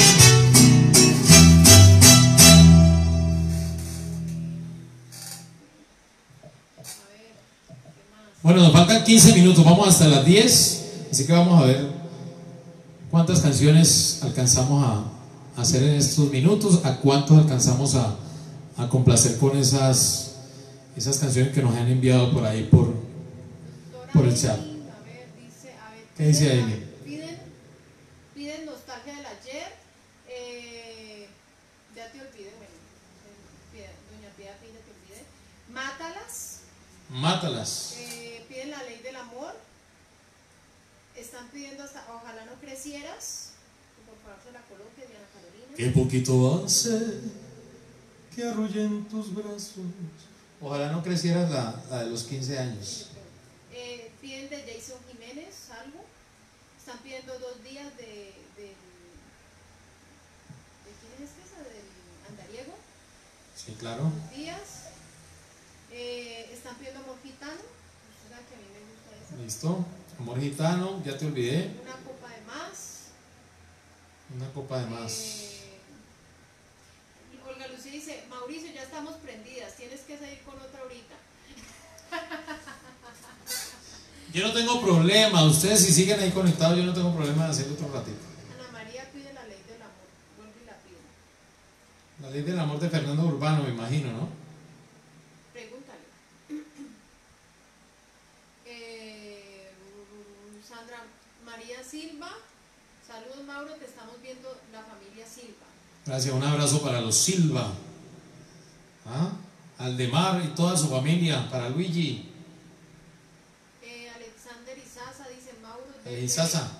Bueno, nos faltan 15 minutos, vamos hasta las 10, así que vamos a ver cuántas canciones alcanzamos a hacer en estos minutos, a cuántos alcanzamos a complacer con esas canciones que nos han enviado por ahí por el chat. ¿Qué dice Amy? Piden nostalgia del ayer. Ya te olvidé, bueno, doña Piedad pide te olvidé. Mátalas. Piden la ley del amor. Están pidiendo hasta ojalá no crecieras. Por favor se la coloque, Diana Carolina. Qué poquito hace que arrullen tus brazos. Ojalá no crecieras la de los 15 años. Piden de Jason Jiménez algo. Están pidiendo 2 días de ¿quién es esa? Del Andariego. Sí, claro. 2 días. Están pidiendo Amor Gitano. Usted sabe que a mí me gusta esa. Listo. Amor Gitano, ya te olvidé. Una copa de más. Una copa de más. Olga Lucía dice, Mauricio, ya estamos prendidas, tienes que seguir con otra ahorita. Yo no tengo problema, ustedes si siguen ahí conectados, yo no tengo problema de hacer otro ratito. Ana María pide la ley del amor, vuelvo y la pido. La ley del amor de Fernando Urbano, me imagino, ¿no? Pregúntale. Sandra María Silva, saludos Mauro, te estamos viendo la familia Silva. Gracias, un abrazo para los Silva, Aldemar y toda su familia, para Luigi. Alexander Izaza dice Mauro. Izaza.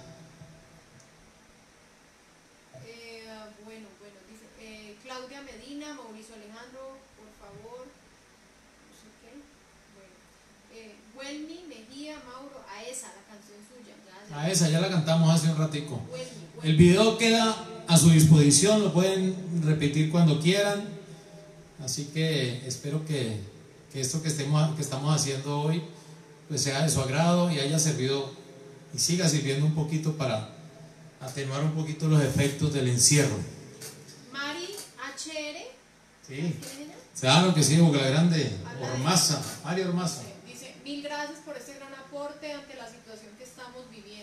Bueno, dice Claudia Medina, Mauricio Alejandro, por favor. No sé qué. Bueno. Welmy Mejía, Mauro, a esa, la canción suya. A esa, ya la cantamos hace un ratico. Welmy. El video queda a su disposición, lo pueden repetir cuando quieran, así que espero que esto que estamos haciendo hoy pues sea de su agrado y haya servido y siga sirviendo un poquito para atenuar un poquito los efectos del encierro. Mari HR. Sí, claro que sí, Boca Grande, Ormaza, Mari Ormaza. Dice, mil gracias por este gran aporte ante la situación que estamos viviendo.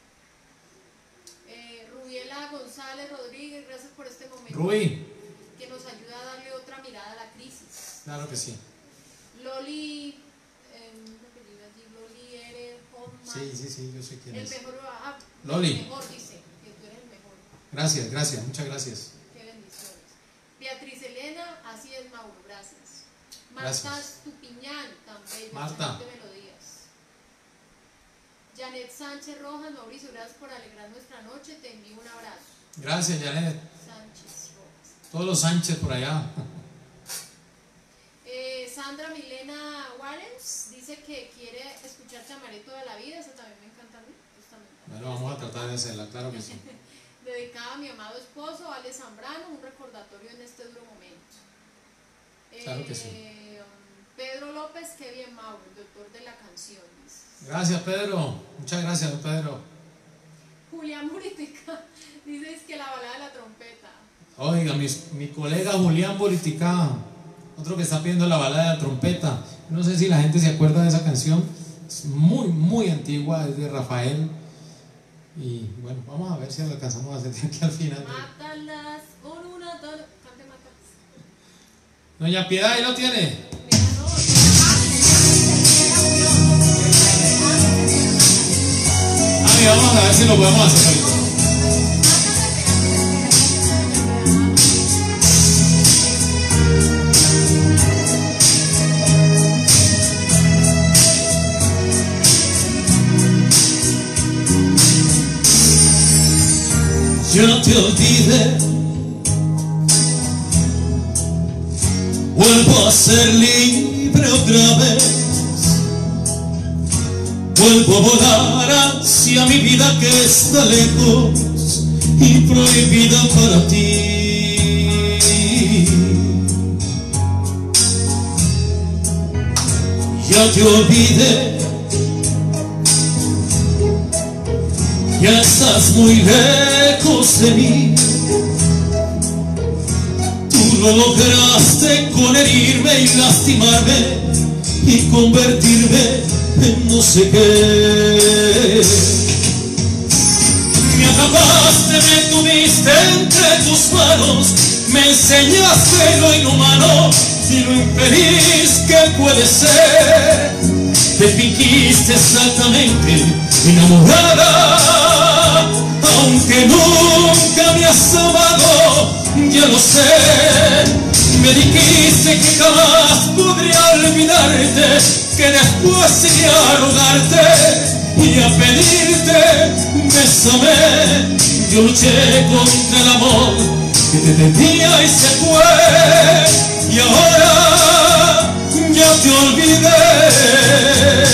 Rubiela González Rodríguez, gracias por este momento. Rubí. Que nos ayuda a darle otra mirada a la crisis. Claro que sí. Loli, Loli eres Hoffman. Sí, yo sé quién El es. mejor, Loli. el mejor dice, que tú eres el mejor. Gracias, muchas gracias. Qué bendiciones. Beatriz Elena, así es, Mauro, gracias. Gracias. Marta Stupiñán, también. Marta. De melodías. Janet Sánchez Rojas, Mauricio, gracias por alegrar nuestra noche. Te envío un abrazo. Gracias, Janet. Sánchez Rojas. Todos los Sánchez por allá. Sandra Milena Warens dice que quiere escuchar Chamaré toda la vida. Eso también me encanta a mí. Bueno, vamos a tratar de hacerla, claro que sí. Dedicada a mi amado esposo, Ale Zambrano, un recordatorio en este duro momento. Claro que sí. Pedro López, qué bien, Mauro, el doctor de la canción. Dice. Gracias, Pedro. Muchas gracias, Pedro. Julián Muritica dice es que la balada de la trompeta. Oiga, mi colega Julián Boriticá, otro que está pidiendo la balada de la trompeta. No sé si la gente se acuerda de esa canción. Es muy antigua, es de Rafael. Y bueno, vamos a ver si la alcanzamos a hacer aquí al final. Mátalas con una cante mátalas. Doña Piedad, ahí lo tiene. Mira, no. Ay, vamos a ver si lo podemos hacer ahorita. Yo no te olvidé, vuelvo a ser libre otra vez, vuelvo a volar hacia mi vida que está lejos y prohibida para ti. Ya te olvidé, ya estás muy lejos de mí. Tú lo lograste con herirme y lastimarme y convertirme en no sé qué. Me atrapaste, me tuviste entre tus manos, me enseñaste lo inhumano y lo infeliz que puede ser. Te fingiste exactamente enamorada, aunque nunca me has amado, ya lo sé. Me dijiste que jamás podría olvidarte, que después iría a rogarte y a pedirte bésame. Yo luché contra el amor que te tenía y se fue, y ahora ya te olvidé.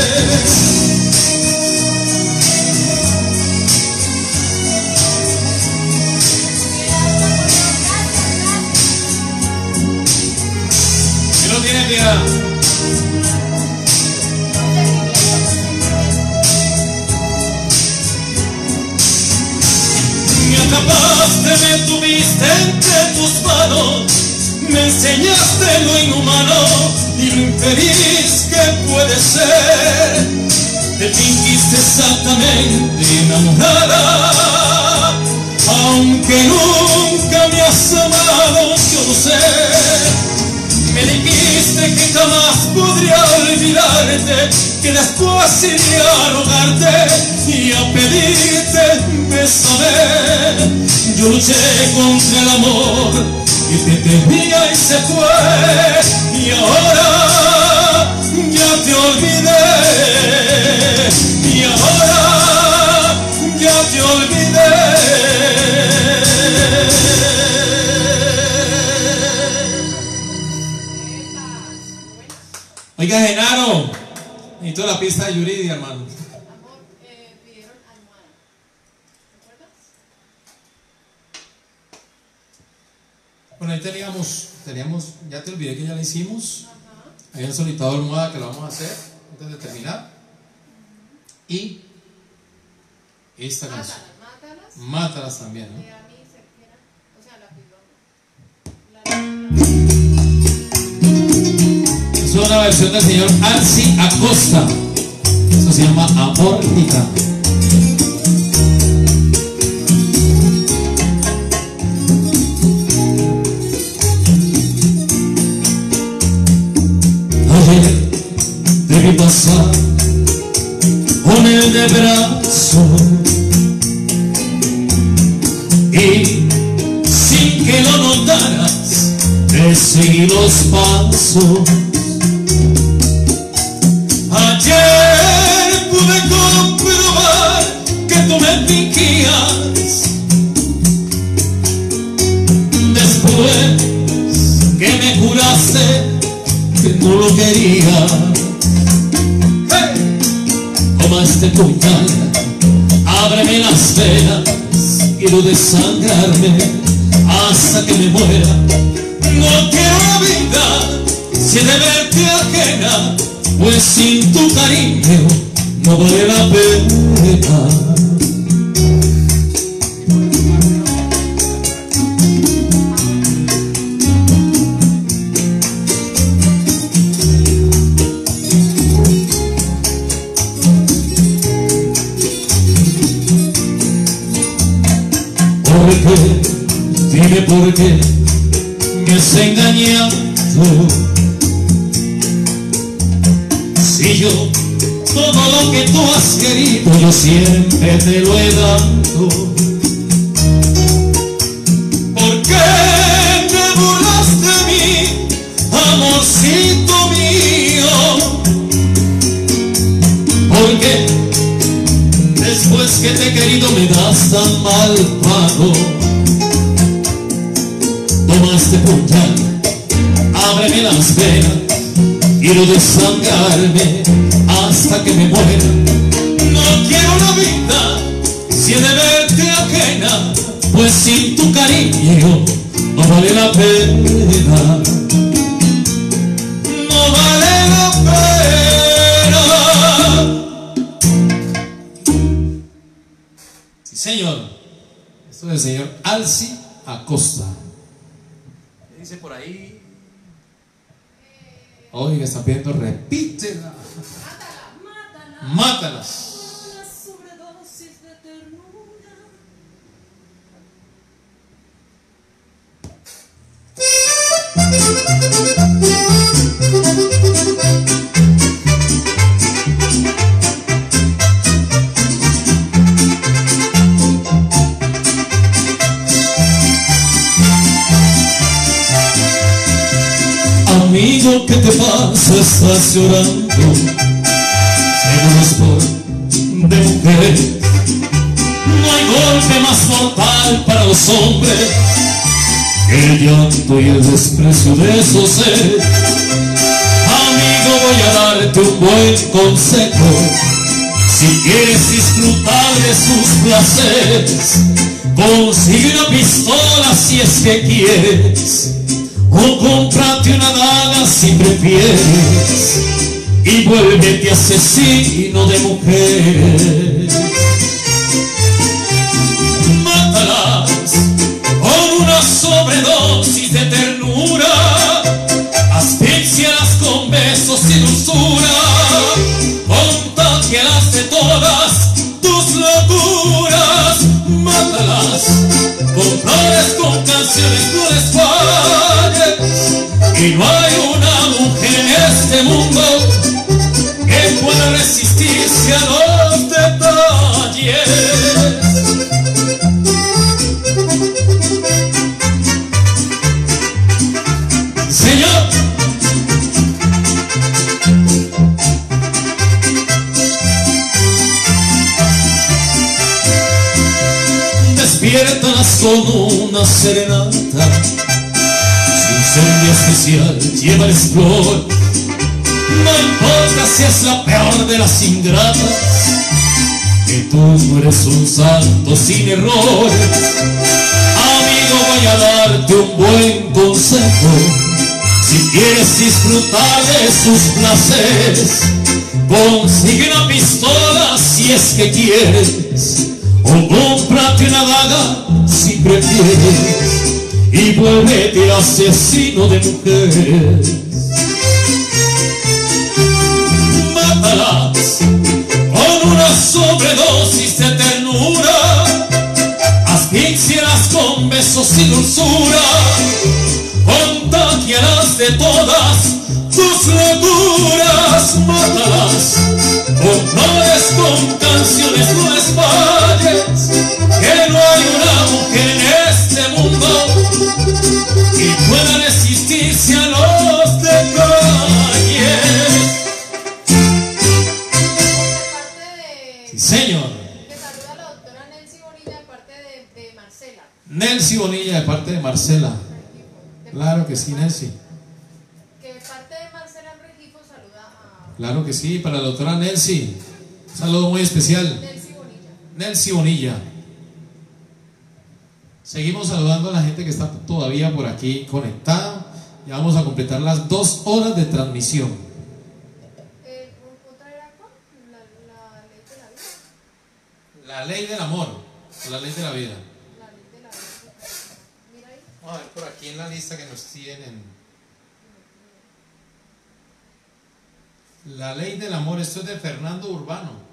Me atrapaste, me tuviste entre tus manos, me enseñaste lo inhumano y lo infeliz que puede ser. Te fingiste exactamente enamorada, aunque nunca me has amado, yo lo sé. Me dijiste que jamás podría olvidarte, que después iría a rogarte y a pedirte bésame. Yo luché contra el amor que te tenía y se fue, y ahora ya te olvidé, y ahora ya te olvidé. Oiga, Genaro, necesito la pista de Yuridia, hermano. Amor, pidieron almohada. ¿Recuerdas? Bueno, ahí teníamos, ya te olvidé que ya la hicimos. Habían solicitado almohada, que la vamos a hacer antes de terminar. Y esta canción. Mátalas. Mátalas también, ¿no? De a mí se quiera, o sea, la pidió. Es una versión del señor Alci Acosta. Eso se llama Amor Gitano. debí pasar con él de brazo y sin que lo notaras te seguí los pasos. Ayer pude comprobar que tú me fingías, después que me juraste que no lo quería. ¡Hey! Toma este puñal, ábreme las venas, quiero desangrarme hasta que me muera. No quiero la vida si he de verte ajena, pues sin tu cariño no vale la pena. ¿Por qué? Dime por qué me has engañado. Si yo, todo lo que tú has querido, yo siempre te lo he dado. ¿Por qué te burlas de mí, amorcito mío? ¿Por qué después que te he querido me das tan mal pago? Toma este puñal, ábreme las venas, quiero desangrarme hasta que me muera. No quiero la vida si he de verte ajena, pues sin tu cariño no vale la pena. No vale la pena. Sí, señor. Esto es el señor Alci Acosta. ¿Qué dice por ahí? Oiga, está pidiendo, repítela. Mátala, mátala. Mátalas. Una sobredosis de ternura. Amigo, ¿qué te pasa? Estás llorando, seguro es por de mujeres. No hay golpe más mortal para los hombres que el llanto y el desprecio de esos seres. Amigo, voy a darte un buen consejo. Si quieres disfrutar de sus placeres, consigue una pistola si es que quieres, o cómprate una daga si prefieres, y vuélvete asesino de mujeres. Mátalas con una sobredosis de ternura, asfixialas con besos y dulzura, contágialas de todas tus locuras. Mátalas con flores, con canciones, no les falles. Y no hay una mujer en este mundo que pueda resistirse a los detalles. Señor, despiértalas con una serenata, sin ser un día especial, llévales flor. No importa si es la peor de las ingratas, que tú no eres un santo sin errores. Amigo, voy a darte un buen consejo. Si quieres disfrutar de sus placeres, consigue una pistola si es que quieres, o cómprate una daga si prefieres, y vuélvete asesino de mujeres. Mátalas con una sobredosis de ternura, asfixialas con besos y dulzura, contagialas de todas tus locuras. Mátalas Sí, señor. Que saluda a la doctora Nelcy Bonilla de parte de Marcela. Nelcy Bonilla de parte de Marcela. Claro que sí, Nelcy. Que de parte de Marcela Regifo saluda a Claro que sí, para la doctora Nelcy. Un saludo muy especial. Nelcy Bonilla. Nelcy Bonilla. Seguimos saludando a la gente que está todavía por aquí conectada. Ya vamos a completar las 2 horas de transmisión. ¿Otra era cuál? La ley de la vida. La ley del amor, o la ley de la vida. La ley de la vida. Mira ahí. Vamos a ver por aquí en la lista que nos tienen. La ley del amor, esto es de Fernando Urbano.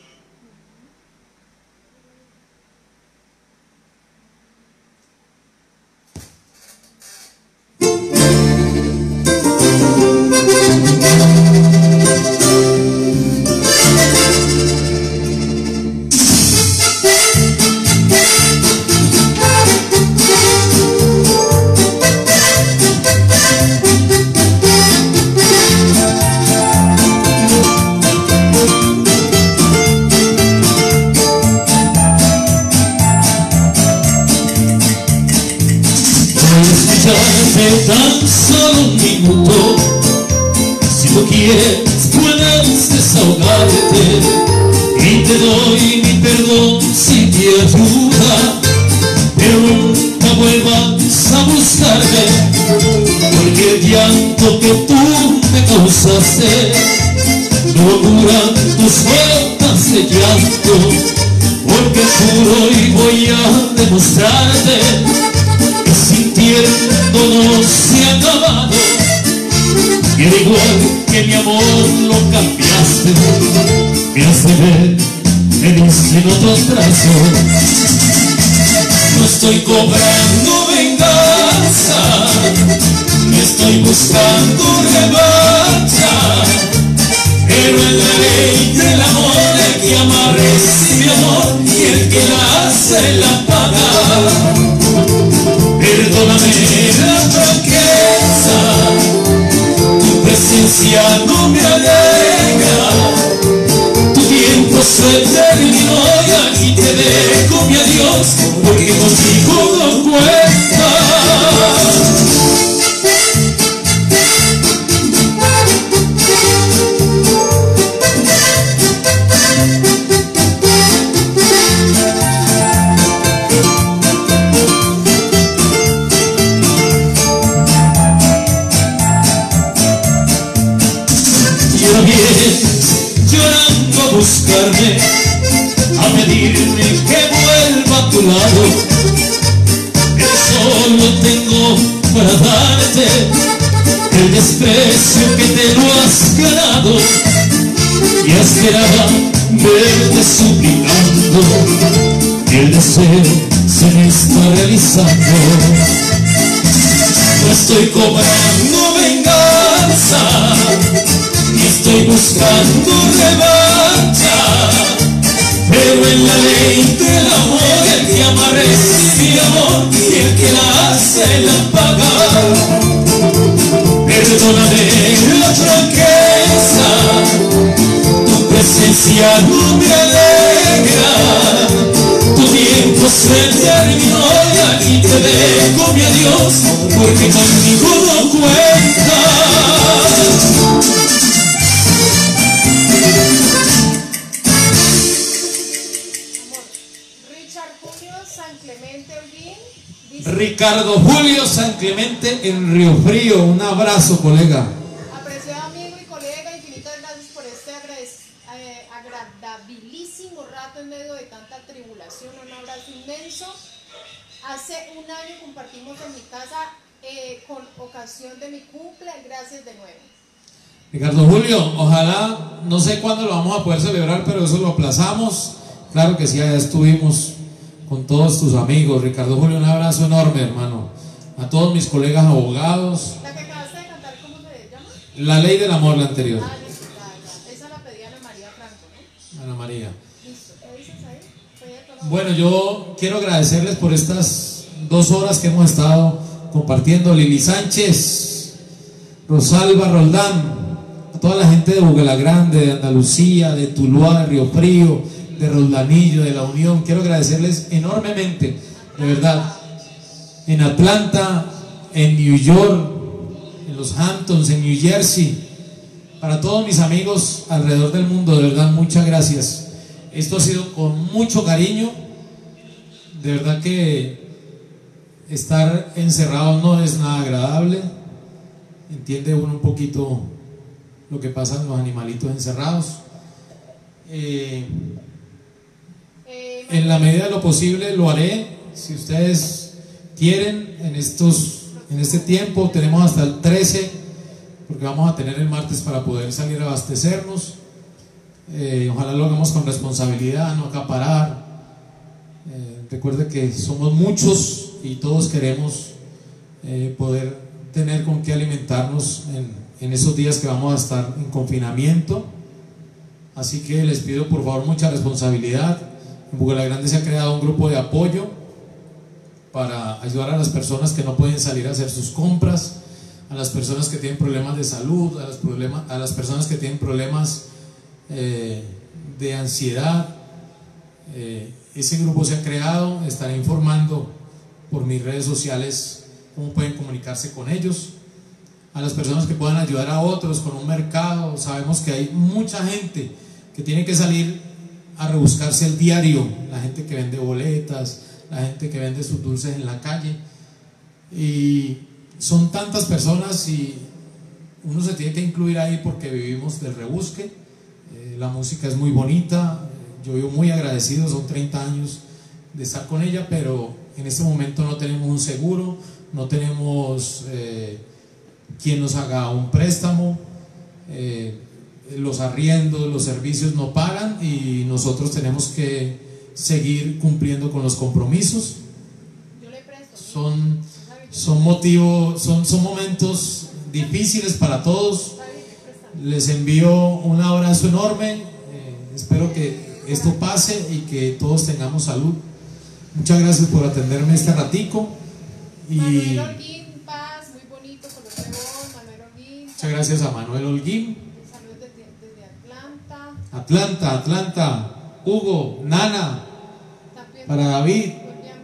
Tan solo un minuto, si lo quieres puedes desahogarte y te doy mi perdón si te ayuda, pero nunca vuelvas a buscarme, porque el llanto que tú me causaste no duran tus gotas de llanto, porque juro y voy a demostrarte que sintiéndonos se ha acabado, y al igual que mi amor lo cambiaste, me hace ver, me diste en otros brazos. No estoy cobrando venganza, no estoy buscando revancha, pero en la ley del amor el que ama recibe amor y el que la hace la paga. Perdóname la franqueza, tu presencia no me alegra, tu tiempo se terminó y aquí te dejo mi adiós, porque contigo no cuenta. Llorando a buscarme, a pedirme que vuelva a tu lado, pero solo tengo para darte el desprecio que te lo has ganado, y esperaba verte suplicando, y el deseo se me está realizando. No estoy cobrando venganza, ni estoy buscando revancha, pero en la ley del amor el que ama recibe amor y el que la hace la paga. Perdóname la franqueza, tu presencia no me alegra, tu tiempo se terminó y aquí te dejo mi adiós, porque conmigo no cuentas. Ricardo Julio San Clemente en Río Frío, un abrazo, colega. Apreciado amigo y colega, infinitas gracias por este agradabilísimo rato en medio de tanta tribulación. Un abrazo inmenso. Hace un año compartimos en mi casa con ocasión de mi cumple. Gracias de nuevo. Ricardo Julio, ojalá, no sé cuándo lo vamos a poder celebrar, pero eso lo aplazamos. Claro que sí, allá estuvimos con todos tus amigos. Ricardo Julio, un abrazo enorme, hermano. A todos mis colegas abogados. La que acabaste de cantar, ¿cómo se llama? La ley del amor, la anterior. Ah, listo, ya. Esa la pedí a Ana María Franco, ¿no? Ana María. Listo. ¿Qué dices ahí? Bueno, yo quiero agradecerles por estas 2 horas que hemos estado compartiendo. Lili Sánchez, Rosalba Roldán, a toda la gente de Bugalagrande, de Andalucía, de Tuluá, de Río Frío, de Roldanillo, de La Unión. Quiero agradecerles enormemente, de verdad, en Atlanta, en New York, en los Hamptons, en New Jersey, para todos mis amigos alrededor del mundo, de verdad, muchas gracias. Esto ha sido con mucho cariño. De verdad que estar encerrado no es nada agradable. Entiende uno un poquito lo que pasa en los animalitos encerrados. En la medida de lo posible lo haré. Si ustedes quieren, en este tiempo tenemos hasta el 13, porque vamos a tener el martes para poder salir a abastecernos. Ojalá lo hagamos con responsabilidad, no acaparar. Recuerde que somos muchos y todos queremos poder tener con qué alimentarnos en esos días que vamos a estar en confinamiento. Así que les pido por favor mucha responsabilidad. En Bogotá Grande se ha creado un grupo de apoyo para ayudar a las personas que no pueden salir a hacer sus compras, a las personas que tienen problemas de salud, a las personas que tienen problemas de ansiedad. Ese grupo se ha creado. Estaré informando por mis redes sociales cómo pueden comunicarse con ellos. A las personas que puedan ayudar a otros con un mercado. Sabemos que hay mucha gente que tiene que salir a rebuscarse el diario, la gente que vende boletas, la gente que vende sus dulces en la calle, y son tantas personas y uno se tiene que incluir ahí porque vivimos del rebusque. La música es muy bonita, yo vivo muy agradecido, son 30 años de estar con ella, pero en este momento no tenemos un seguro, no tenemos quien nos haga un préstamo, los arriendos, los servicios no pagan y nosotros tenemos que seguir cumpliendo con los compromisos. Yo le presto. Son momentos difíciles para todos. Les envío un abrazo enorme. Espero que esto pase y que todos tengamos salud. Muchas gracias por atenderme este ratico. Manuel Holguín, Paz, muy bonito con los huevos, Manuel Holguín. Muchas gracias a Manuel Holguín. Saludos desde Atlanta. Atlanta, Hugo, Nana, para David,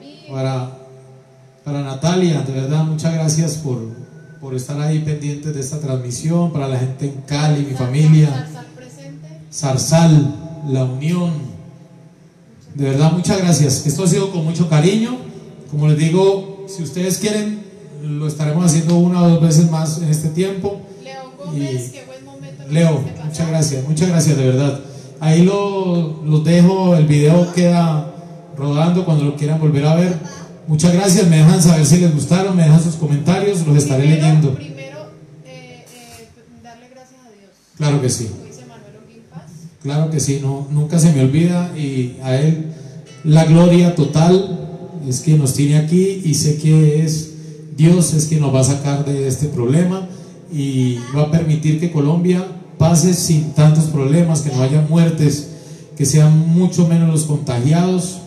para Natalia, de verdad, muchas gracias por estar ahí pendientes de esta transmisión, para la gente en Cali, mi familia, Zarzal presente. Zarzal, La Unión, de verdad, muchas gracias. Esto ha sido con mucho cariño. Como les digo, si ustedes quieren, lo estaremos haciendo una o dos veces más en este tiempo. León Gómez, qué buen momento. Leo, muchas gracias, de verdad. Ahí los dejo, el video queda rodando cuando lo quieran volver a ver. Muchas gracias, me dejan saber si les gustaron, me dejan sus comentarios, los estaré leyendo. Primero, darle gracias a Dios. Claro que sí. Como dice Manuel Holguín, Paz. Claro que sí, no, nunca se me olvida, y a Él la gloria total. Es quien nos tiene aquí y sé que es Dios, es quien nos va a sacar de este problema y va a permitir que Colombia pase sin tantos problemas, que no haya muertes, que sean mucho menos los contagiados.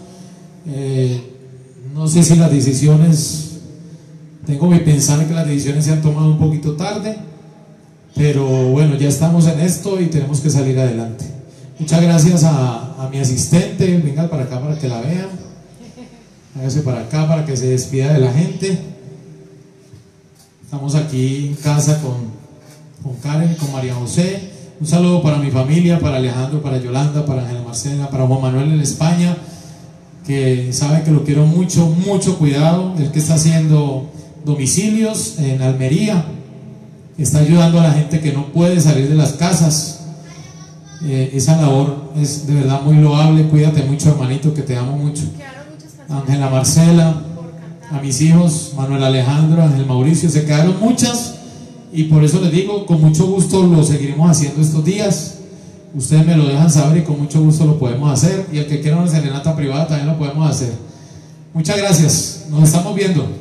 No sé si las decisiones, tengo que pensar que las decisiones se han tomado un poquito tarde, pero bueno, ya estamos en esto y tenemos que salir adelante. Muchas gracias a mi asistente. Venga para acá para que la vean, hágase para acá para que se despida de la gente. Estamos aquí en casa con Karen, con María José. Un saludo para mi familia, para Alejandro, para Yolanda, para Ángela Marcela, para Juan Manuel en España, que sabe que lo quiero mucho, mucho cuidado. El que está haciendo domicilios en Almería, está ayudando a la gente que no puede salir de las casas. Esa labor es de verdad muy loable. Cuídate mucho, hermanito, que te amo mucho. Ángela Marcela, a mis hijos, Manuel Alejandro, Ángel Mauricio, se quedaron muchas, y por eso les digo, con mucho gusto lo seguiremos haciendo estos días. Ustedes me lo dejan saber y con mucho gusto lo podemos hacer, y el que quiera una serenata privada también lo podemos hacer. Muchas gracias, nos estamos viendo.